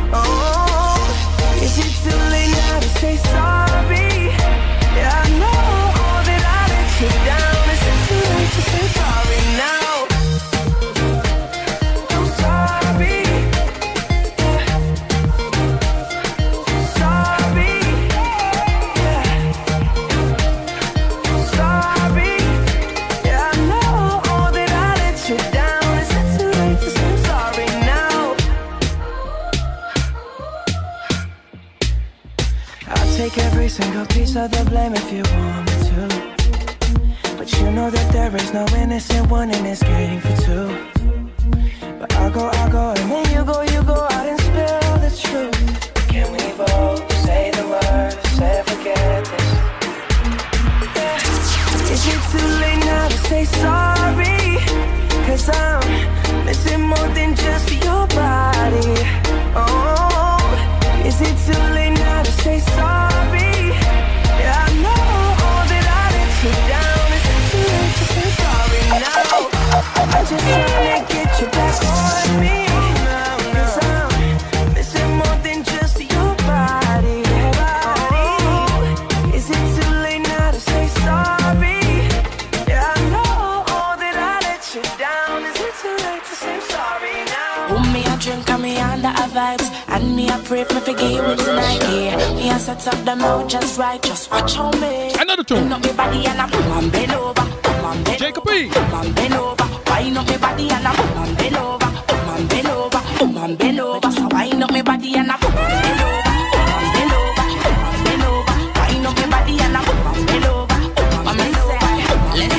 Oh, is it too late now to say sorry? Yeah, I know that I let you down. Is it too late to say sorry now? I'm sorry. Take every single piece of the blame if you want me to. But you know that there is no innocent one in this game for two. But I'll go, I'll go, and then you go, you go out and spill the truth. Can we both say the words, say forget this? Yeah. Is it too late now to say sorry? Cause I'm missing more than just your body. Oh, is it too late now to say sorry? Yeah, I know that I let you down. Is it too late to say sorry now? I'm just trying to get you back on me. Cause I'm missing more than just your body. Oh, is it too late now to say sorry? Yeah, I know that I let you down. Is it too late to say sorry now? Oh, me a drink and me under a vibes. And me a pray for forgive me tonight, yeah. Me a set up the mouth just right, just watch on me. Another tune. Up me body and I boom and bend over, boom and bend. Jacob B. Boom and bend over. Wind up me body and I boom and bend over, boom and bend over, boom and bend over. So wind up me body and I boom and bend over, boom and bend over, boom and bend over. Wind up me body and I boom and bend over, boom and bend over. Let's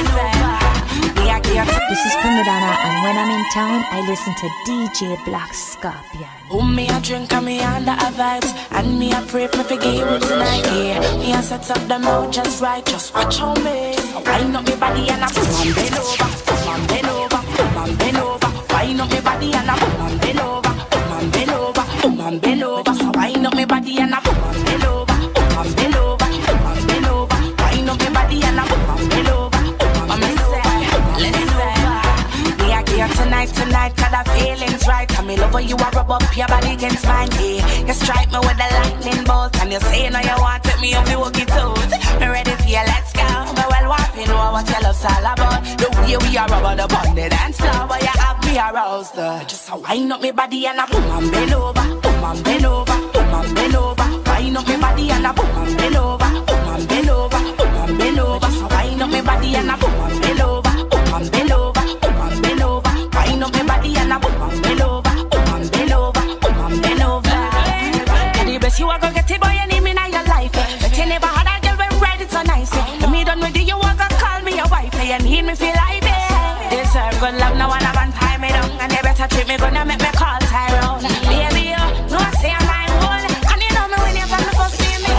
go. This is Primadonna, and when I'm in town, I listen to D J Black Scorpion. Oh, me a drink and me under a vibes. And me a pray for forgive me tonight, yeah. Me a set up the mouth just right, just watch on me. Wind up me body and I boom and bend over, boom and bend over, boom and bend over. Wind up me body and I boom and bend over, boom and bend over, boom and bend over. So wind up me body and I boom and bend over, boom and bend over, boom and bend over. Wind up me body and I boom and bend over, boom and bend over. Let's go. We are here tonight, tonight, cause the feeling's right. And me love how you are rub up your body against mine, yeah. You strike me with the lightning bolt. And you say now you want to take me up the walkie toes. Me ready for you, let's go. Me well want to know what your love's all about. The way we are rub the bond and dance floor. But you have me aroused, uh. Just a wind up me body and a boom and bend over, boom and bend over, boom and bend over. Wind up me body and a boom and bend over, boom and bend over, boom and bend over. Just a wind up me body and a boom and bend over, boom and bend over, boom and bend over. Wind up me body and a boom and bend over, boom and bend over, boom and bend over. The best you are gonna get it, boy, you need me in your life. But you never had a girl when ready so nice. When me done with you, you are gonna call me your wife. You need me feel like this. Deserve good love, no one have tie me down. And they better treat me good, and make me call Tyrone. Baby, you know I say I'm my own. And you know me when you from the first day, me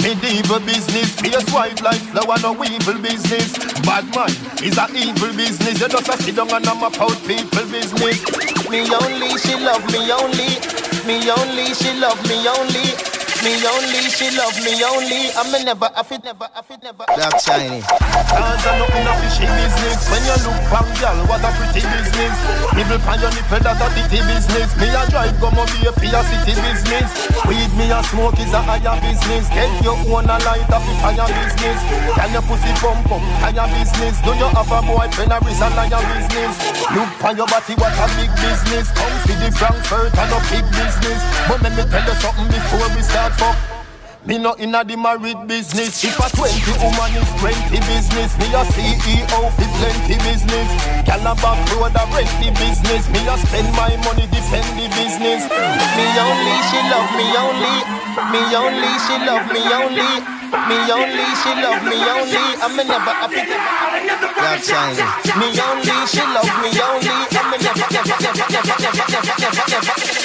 medieval business. Face white like flower, no evil business. Bad man is a evil business. You just a sit down and I'm about people business. Me only, she love me only. Me only, she love me only. Me only, she love me only. I'm never, I fit never, I fit never. Black shiny. Cause I'm not in a fishy business. When you look back, girl, what a pretty business. Nibble pan your nipple, that's a ditty business. Me a drive, go mo be a fear city business. Weed me a smoke is a higher business. Get your own a light up if higher business. Can your pussy pump up, higher business. Do you have a boyfriend or is a liar business? Look pan your body, what a big business. Come see the Frankfurt and a big business. But let me tell you something before we start. Fuck. Me not inna the married business. If a twenty woman is twenty business, me a C E O fi plenty business. Calabar road a rent the business. Me a spend my money defend the business. Me only, she love me only. Me only, she love me only. Me only, she love me only. I'm never happy. Black shiny. Me only, she love me only. I'm never, never, never, never, never, never, never, never.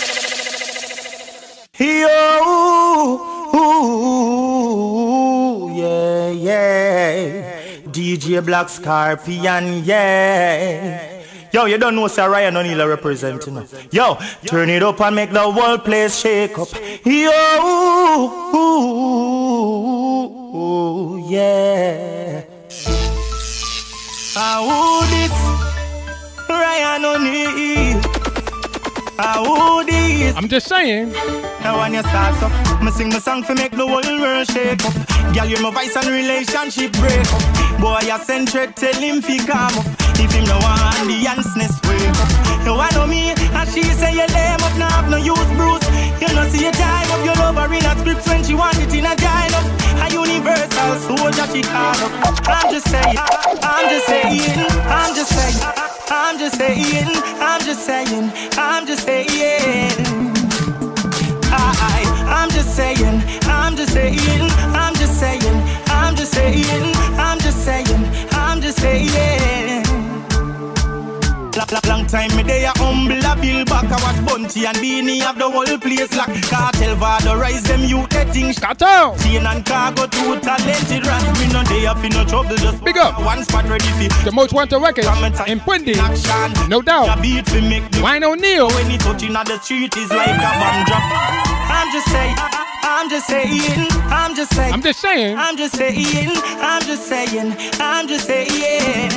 Yo, ooh, yeah, yeah. D J Black Scorpion, yeah. Yo, you don't know Sir Ryan O'Neal representing. Yo, turn it up and make the whole place shake up. Yo, ooh, yeah. How this Ryan O'Neal? How this? I'm just saying. Now when you start up, me sing my song for make the whole world shake up. Girl, you my voice and relationship break up. Boy, you send threat, tell him fi calm up. If him no want the ansness wake up. You want know me, and she say you lame up, now have no use Bruce. You know see your time up, your lover in a script when she want it in a giant up. A universal soldier she call up. I'm just saying, I'm just saying, I'm just saying, I'm just saying, I'm just saying, I'm just saying. I, I'm just saying, I'm just saying, I'm just saying, I'm just saying, I'm just saying, I'm just saying. Long, long, long time me dey a humble a build back. I watch Bunty and Beanie have the whole place lock. Cartel valorize them you getting shut out. Chain and cargo too talented rat. Me no dey up in no trouble just big up. One spot ready for the most wanted records in Pundy. No doubt. Ryan O'Neal. When he touching on the street is like a bomb drop. I'm just saying, I'm just saying, I'm just saying, I'm just saying, I'm just saying, I'm just saying, I'm just saying.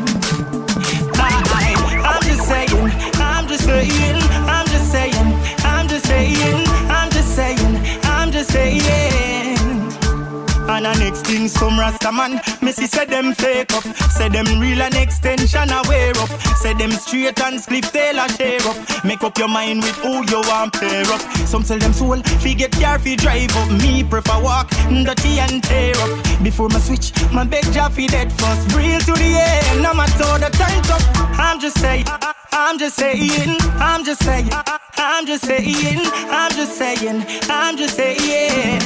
I'm just saying, I'm just saying, I'm just saying, I'm just saying, I'm just saying, I'm just saying. And the next thing some Rasta man, Missy said them fake up. Say them real an extension a wear up. Say them straight and split tail a share up. Make up your mind with who you want pair up. Some sell them soul, fi get car fi drive up. Me prefer walk, dirty and tear up. Before my switch, my bed job fi dead first. Breathe to the air, now my toe the tight up. I'm just saying, I'm just saying, I'm just saying, I'm just saying, I'm just saying, I'm just saying.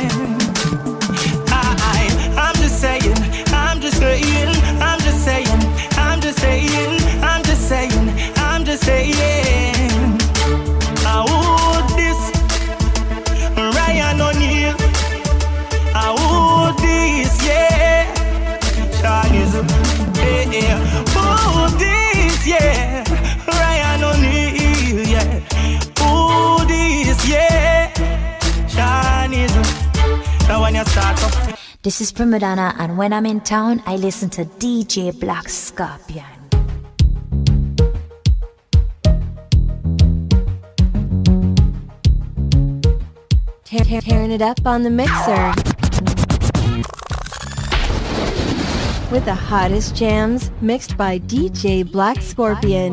I'm just saying, I'm just saying, I'm just saying, I'm just saying, I'm just saying, I'm just saying. How this Ryan O'Neal? How this, yeah. Chinese, yeah. Who this, yeah. Ryan O'Neal, yeah. Who this, yeah. Chinese. Now when you start up. This is Primadonna, and when I'm in town, I listen to D J Black Scorpion. Tearing it up on the mixer with the hottest jams mixed by D J Black Scorpion.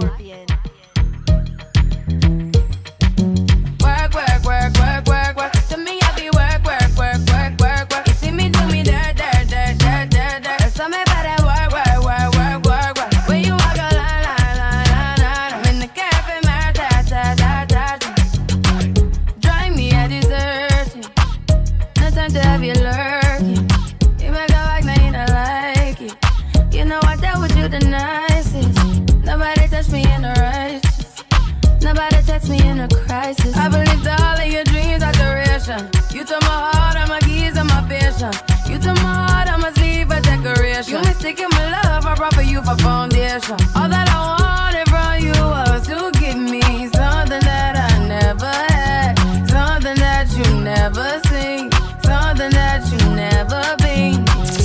Work, work, work, work, work, work. To me, I be work, work, work, work, work, work. You see me do me dirt, dirt, dirt, dirt, dirt, dirt. So me better work, work, work, work, work, work. When you walk a line, line, line, line, line. I'm in the cafe, man, ta, ta, ta, ta, ta. Drive me a dessert. No time to have you lurking. You make a like, now you don't like it. You know I dealt with you the nicest. Nobody touched me in the righteous. Nobody text me in a crisis. I believed all of your dreams are duration. You took my heart and my keys and my fear. vibration. You to my heart, I must leave a decoration. You mistaken my love, I brought for you for foundation. All that I wanted from you was to give me something that I never had, something that you never seen, something that you never been.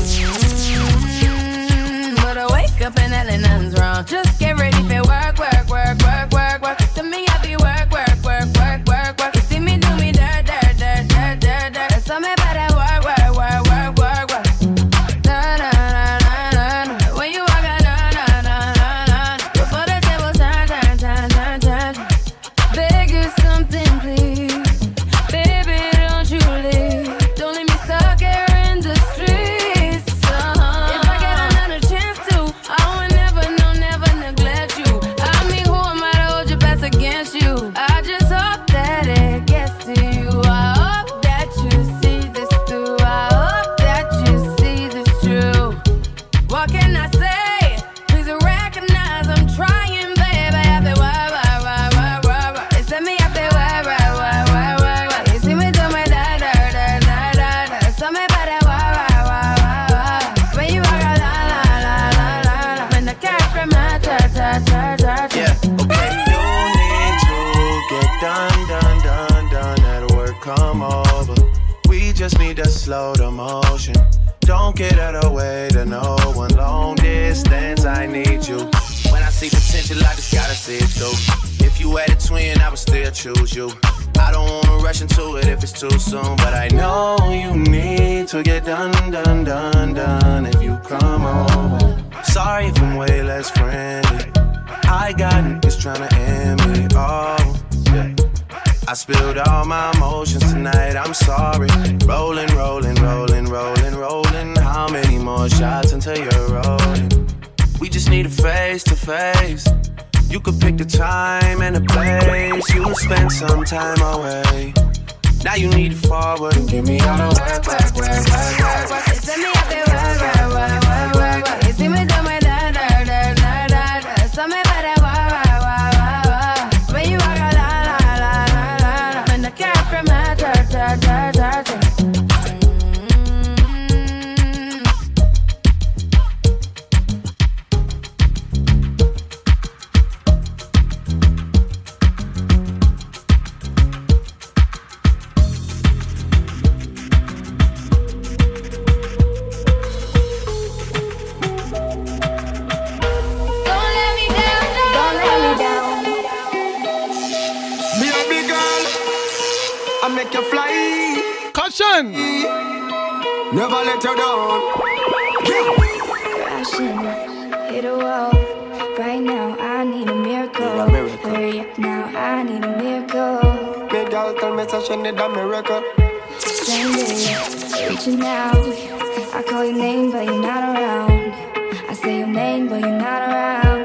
Mm-hmm. But I wake up and hell and nothing's wrong. Just get ready for work, work, work, work, work, work. To me, I be work, work, work, work, work, work. You see me do me dirt, dirt, dirt, dirt, dirt, dirt. There's something about that work, work, work, work, work, work. Na na na na na. When you walk out, na na na na na. Before the table turn, turn, turn, turn, turn. Beg you something, please, baby, don't you leave. Don't leave me stuck here in the streets. Uh-huh. If I get another chance to, I would never, no, never neglect you. I mean, who am I to hold your best against you? I just hope that it gets to you. I hope that you see this through. I hope that you see this true. What can I say? Please recognize I'm trying, baby. I feel why, why, why, why, why, why. They send me up there, why, why, why, why, why, why. You see me do my da, da, da, da, da, da. Something about that, why, why, why, why, why. When you walk out, la, la, la, la, la, la. When the cat from my church, church, church, church. Yeah, okay. You need to get done, done, done, done. That work come over. We just need to slow the motion. Don't get out of the way to no one. Long distance, I need you. When I see potential, I just gotta see it through. If you had a twin, I would still choose you. I don't wanna rush into it if it's too soon, but I know you need to get done, done, done, done. If you come over, sorry if I'm way less friendly. I got niggas tryna end me. Oh, yeah. I spilled all my emotions tonight, I'm sorry. Rolling, rolling, rolling, rolling, rolling. How many more shots until you're rolling? We just need a face to face. You could pick the time and the place. You'll spend some time away. Now you need to forward and give me all the work, work, work, work, work, work. You send me up there, work, work, work, work, work, work. You see me do my da, da, da, da, da, da. Something about that, wah, wah, wah, wah, wah. When you walk out, la, la, la, la, la, la. When the cat from my church, church, church, church, church. Never let you down. Crashing, hit a wall. Right now, I need a miracle. Need a miracle. Hurry up now, I need a miracle. Me girl tell me that she need a miracle. Same day, reaching out. I call your name, but you're not around. I say your name, but you're not around.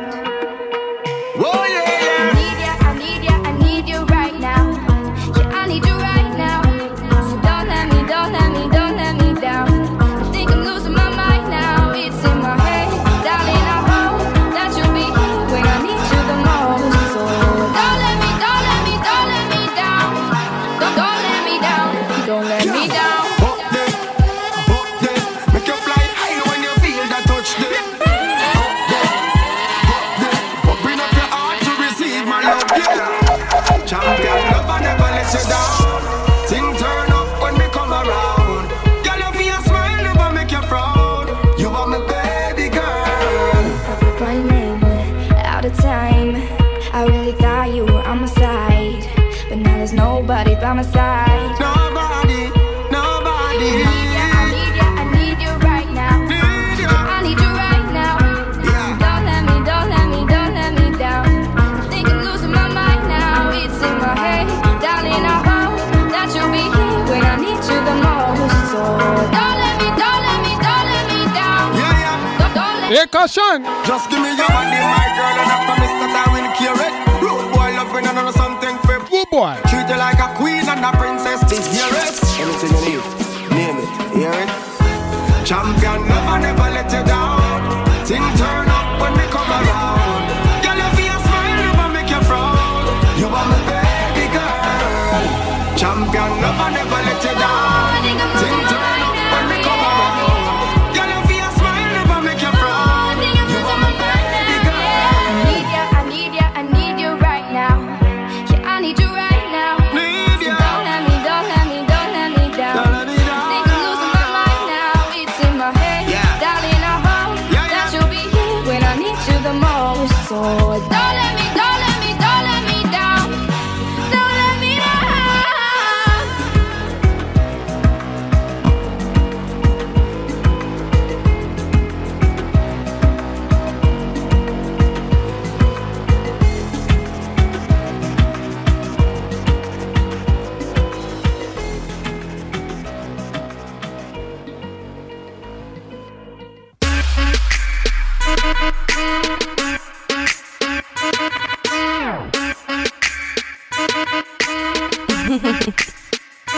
Oh yeah, yeah. I need ya, I need ya, I need you right now. Yeah, I need you right now. So don't let me, don't let me, don't let me down. I think I'm losing my mind now. It's in my head, darling, I hope that you'll be here when I need you the most. So don't let me, don't let me, don't let me down. Don't, don't let me down, don't let me down. Up there, up there, make you fly high when you feel that touch there. Up there, up there, open up your heart to receive my love, yeah. Champion love, I never let you down. Thing turn up when me come around. Girl, you feel a smile, never make you frown. You are my baby girl. My name, out of time. I really thought you were on my side, but now there's nobody by my side. Nobody, nobody. I need ya, I need ya, I need you right now. Need ya. I need you right now. Yeah. Don't let me, don't let me, don't let me down. I think I'm losing my mind now. It's in my head, darling, I hope that you'll be here when I need you the most. So don't let me, don't let me, don't let me down. Yeah, yeah. Don't, don't let Hey, caution. Just give me your body, my girl, and I promise that I will cure it. Rude boy loving and know something for Good boy. treat you like a queen and a princess, this dearest. Anything you need, name it, hear it. Champion never, never let you down. Thing turn up when we come around. Girl, you feel a smile, never make you frown. You are my baby girl. Champion never, never let you down. Thing turn up when we come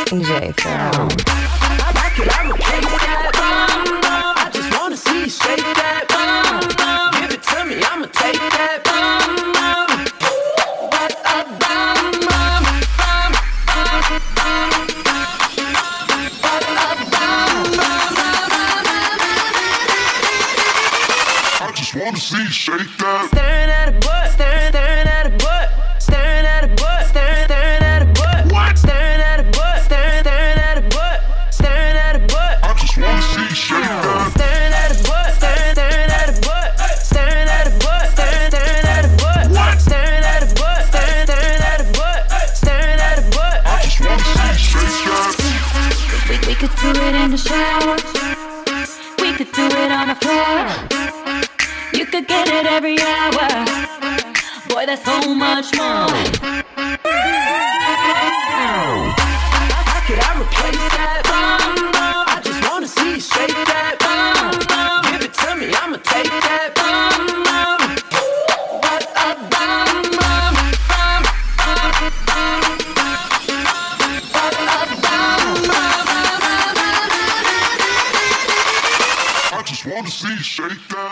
D J Pharrell. How could I replace that? Bum, bum. I just wanna see you shake that. Bum, bum. Give it to me, I'ma take that. Bum, bum. What a bum, bum, bum, bum, bum. What a bum, bum, bum, bum. I just wanna see you shake that. Staring at a butt, staring, staring at a butt, staring at a butt, staring, staring at a butt. What? Staring at a butt, staring, staring at a butt, staring at a butt. I just wanna see you shake that. Staring at a butt, staring, staring at a butt, staring at a butt, staring, staring at a butt. What? Staring at a butt, staring, staring at a butt, staring at a butt. I just wanna see you shake that. We, we could do it in the shower. We could do it on the floor. You could get it every hour. Boy, there's so much more. How could I replace that? Bum, bum. I just wanna see you shake that. Bum, bum. Give it to me, I'ma take that. Bum, bum. What a bum, bum, bum, bum, bum. What a bum, bum, bum, bum. I just wanna see you shake that.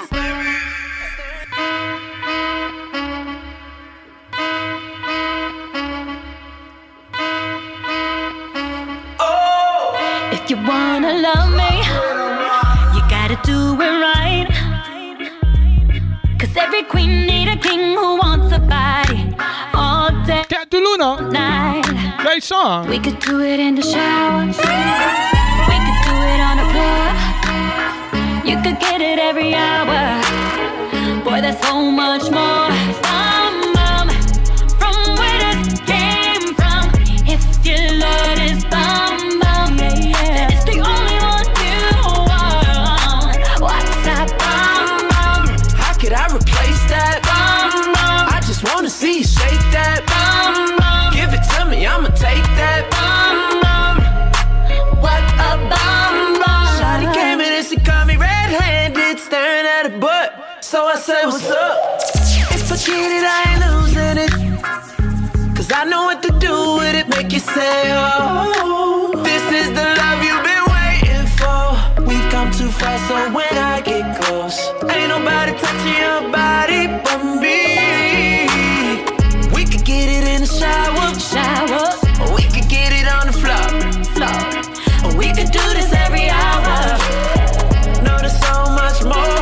If you wanna love me, you gotta do it right. Cause every queen need a king who wants a body all day. Cat to Luna. Night. Great song. We could do it in the shower. We could do it on the floor. You could get it every hour. Boy, there's so much more. Um, um, from where this came from. If your Lord is bum bum, then it's the only one you want. What's that bum bum? How could I replace that? Bum, bum. I just wanna see you shake that. Bum, bum. Give it to me, I'ma take that. Bum, bum. What a bum, bum. Shawty came in and she caught me red-handed, staring at a butt. So I said, what's up? If I get it, I ain't losing it. Cause I know what to do with it, make you say, oh, this is the love you've been waiting for. We've come too far, so when I get close, ain't nobody touching your body but me. We could get it in the shower, shower. Or we could get it on the floor, floor. Or we could do this every hour. No, there's so much more.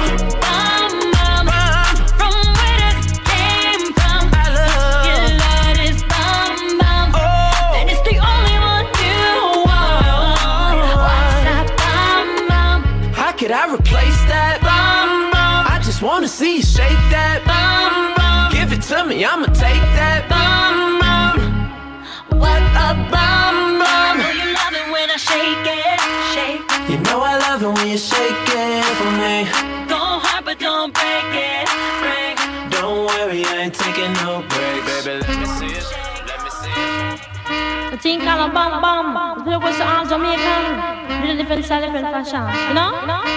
Could I replace that? Bum, bum. I just wanna see you shake that. Bum, bum. Give it to me, I'ma take that. Bum, bum. What a bum, bum. I know you love it when I shake it, shake. You know I love it when you shake it for me. Go hard but don't break it, break. Don't worry, I ain't taking no break, baby. Let me see it, let me see it. I think I'm a bum bum. Look what's all Jamaican. Little different style, different fashion. You know? You know?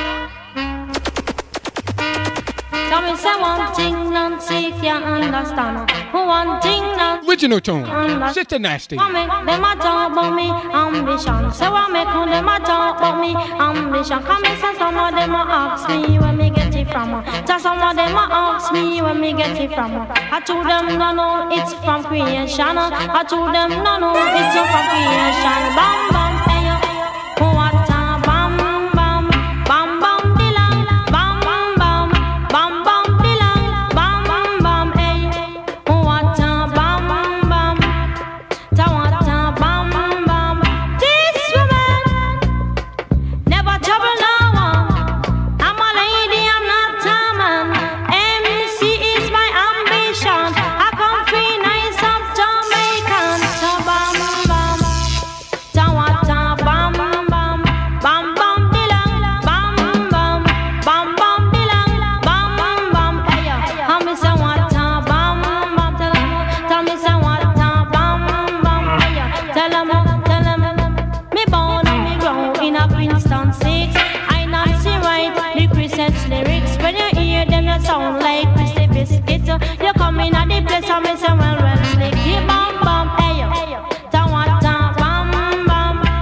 Tell me say one thing, Nancy can't understand. One thing, Nancy. Original tune. Sister Nasty. What make them a talk about me ambition? Say what make them a talk about me ambition? Come and say some of them a ask me where me get it from. Tell some of them a ask me where me get it from. I told them no no, it's from creation. I told them no no, it's from creation. Bam bam, hey yo, what a bam bam, bam bam dilang, bam bam, bam bam dilang, bam bam, hey, what a bam bam, ta what a bam bam. This woman never trouble no one. I'm a lady, I'm not a man. M C is my ambition. I come free nice up Jamaican. So bam bam, ta what a bam bam, bam bam dilang, bam bam, bam bam dilang, bam bam. Hey yo, tell me say what a bam bam. Tell 'em, tell me say what a bam bam. Hey yo, tell 'em, tell 'em. Me born and me grow in a Princeton six. I not see right the Christmas lyrics. When you hear them, you sound like Christy Biscuit. You come in at the place and me say well well slick. Bam bam, hey yo, ta what a bam bam,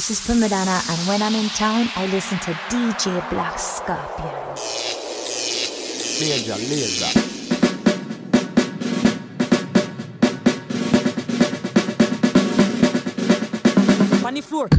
This is Primadonna, and when I'm in town, I listen to D J Black Scorpion. Laser, laser. On the floor.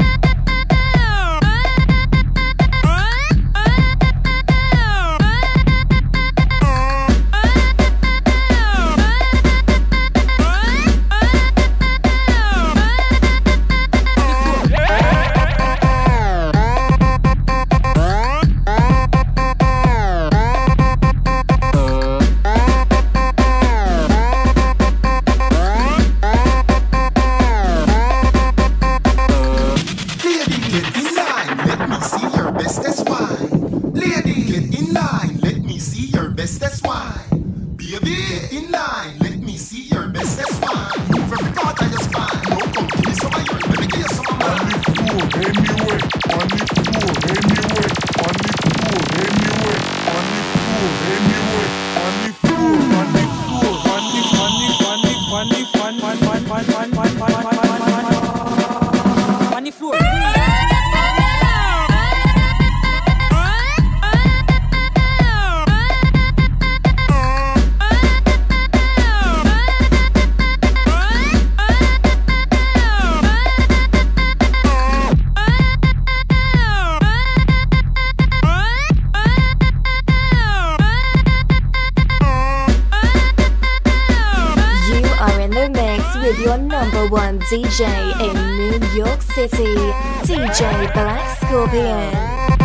D J in New York City, D J Black Scorpion.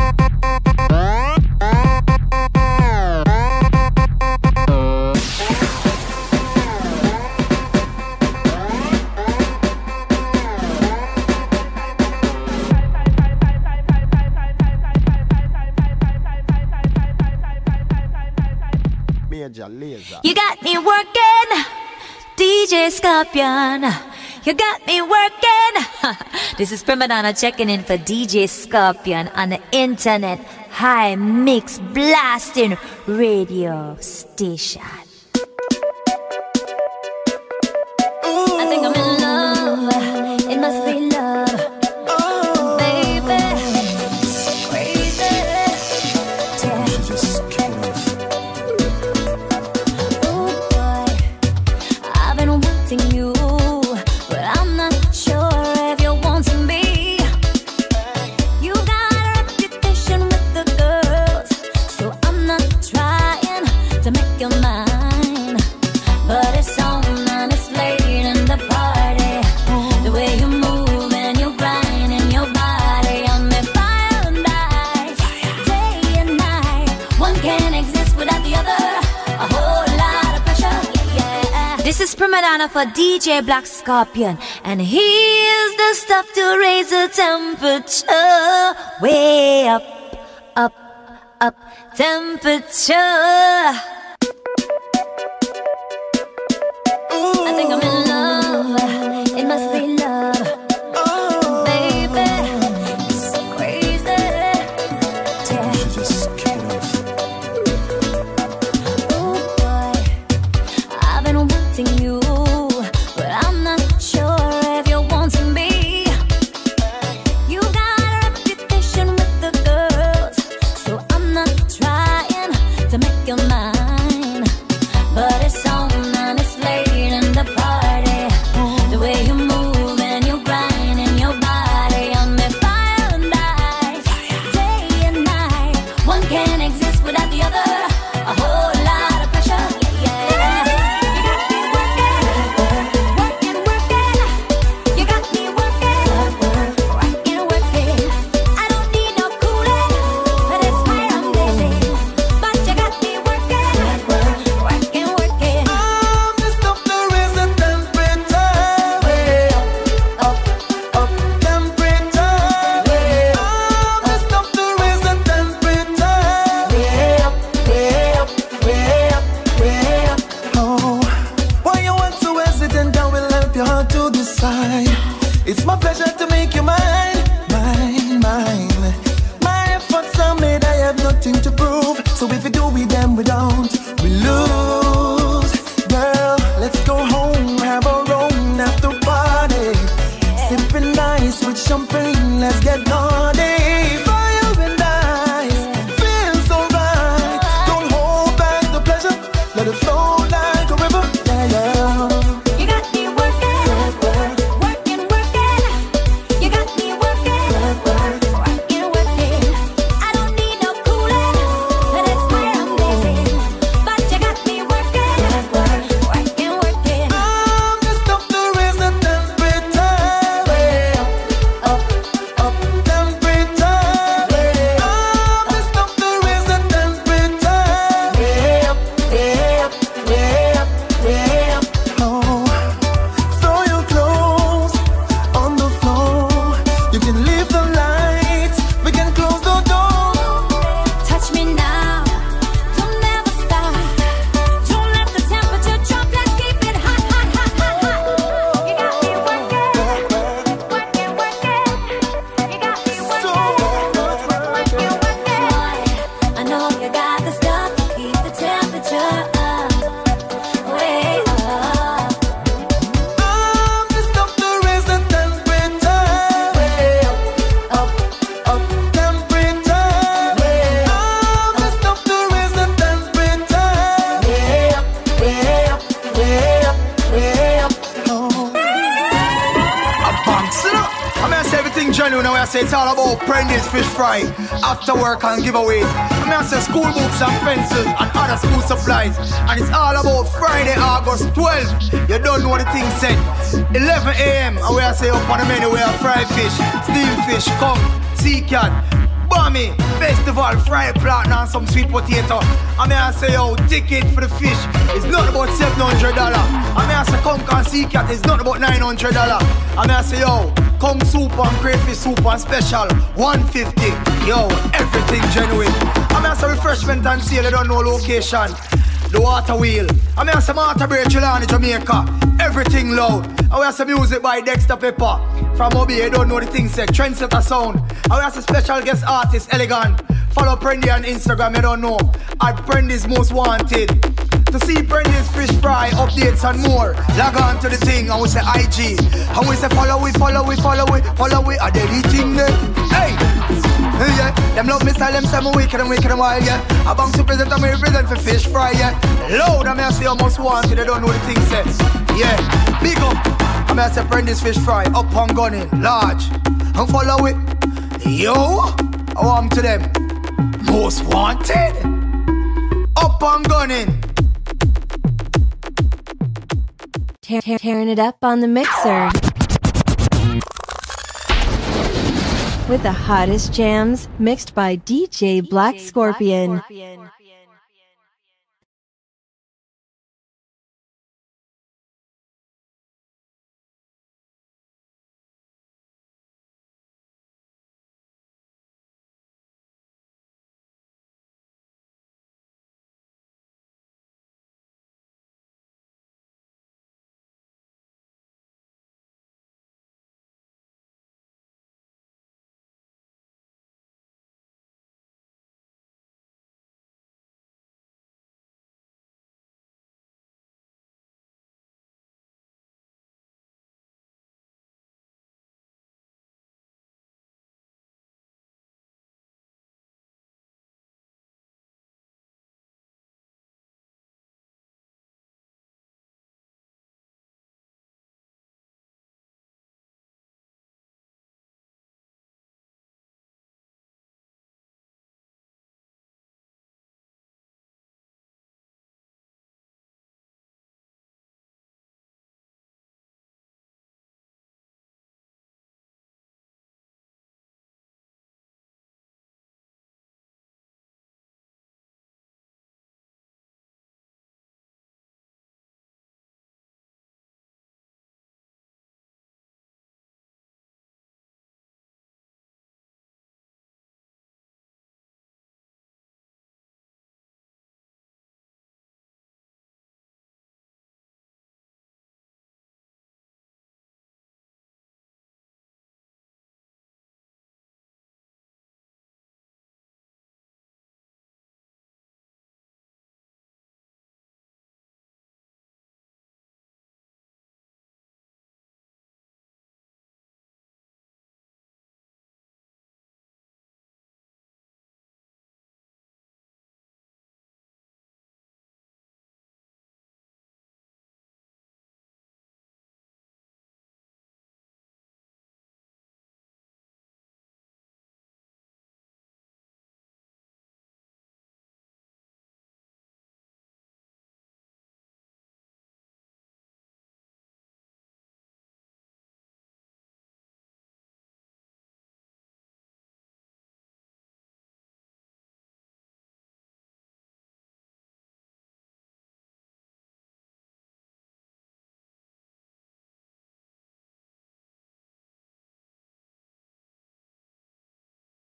Major laser. You got me working, D J Scorpion. You got me working. This is Primadonna checking in for D J Scorpion on the internet high mix blasting radio station. Ooh. I think I'm in love. It must be love. Oh, baby, it's crazy. Yeah. Oh boy, I've been wanting you. This is Primadonna for D J Black Scorpion, and here's the stuff to raise the temperature way up, up, up, temperature. Ooh. I think I'm in love. It must be love. Oh, baby, it's so crazy. Yeah. Oh boy, I've been wanting you, but I'm not sure if you're wanting me. You got a reputation with the girls, so I'm not trying to make you mine. But it's on and it's late in the party. Let's get naughty. Fire and ice. Feel so right. Don't hold back the pleasure. Let it flow like a river. Yeah, yeah. You got me working, working, working. You got me working, working, working. I don't need no cooling, but that's where I'm blazing. But you got me working, working, working. I'm just up to raise the temperature. Up, up, temperature. I'm just up to raise the temperature. Way up, way up, way up, way up. Oh, throw your clothes on the floor. You can leave the lights. We can close the door. Touch me now, don't never stop. Don't let the temperature drop. Let's keep it hot, hot, hot, hot, hot. You got me working, working, working. You got me working, working, working. I know you got the stuff to keep the temperature up, way up. I'm just up to raise the temperature. Way up, up, up, temperature. I'm just up to raise the temperature. Way up, way up, way up, way up. Oh. A bounce, you know? I mean, I say everything genuine. Now I say it's all about Prentice fish fry, after work and giveaways. I mean, I say school books and pencils and other school supplies. And it's all about Friday, August twelfth. You don't know what the thing said. eleven a.m. and where I say up on the menu, we have fried fish, steamed fish, conch, sea cat, Bummy, festival, fried platinum and some sweet potato. I mean, I say, yo, ticket for the fish is not about seven hundred dollars. I mean, I say, conch and sea cat is not about nine hundred dollars. I mean, I say, yo, conch soup and crayfish soup and special, one fifty. Yo, everything genuine. I mean, I say, refreshment and sale, they don't know location. The water wheel. I mean, I say, Martha Bray, Chilani, Jamaica. Everything loud. I mean, I say, music by Dexter Pepper. From Obi, you don't know the thing said. Trendsetter sound. I mean, I say, special guest artist, Elegant. Follow Prendy on Instagram, you don't know. At Prendy's Most Wanted. To see Prendy's fish fry, updates and more, log on to the thing and we say I G. And we say follow we, follow we, follow we, follow we, are they eating them? Hey! Hey, yeah, them love me style, them say me wicked and wicked and wild, yeah. I bang to present and me represent for fish fry, yeah. Loud, I mean I say Most Wanted, they don't know the thing said. Yeah, big up. I mean I say Prendy's fish fry, up and gunning, large. And follow it. Yo, I want to them. Most Wanted. Up and gunning. Tear, tear, tearing it up on the mixer with the hottest jams mixed by D J Black Scorpion.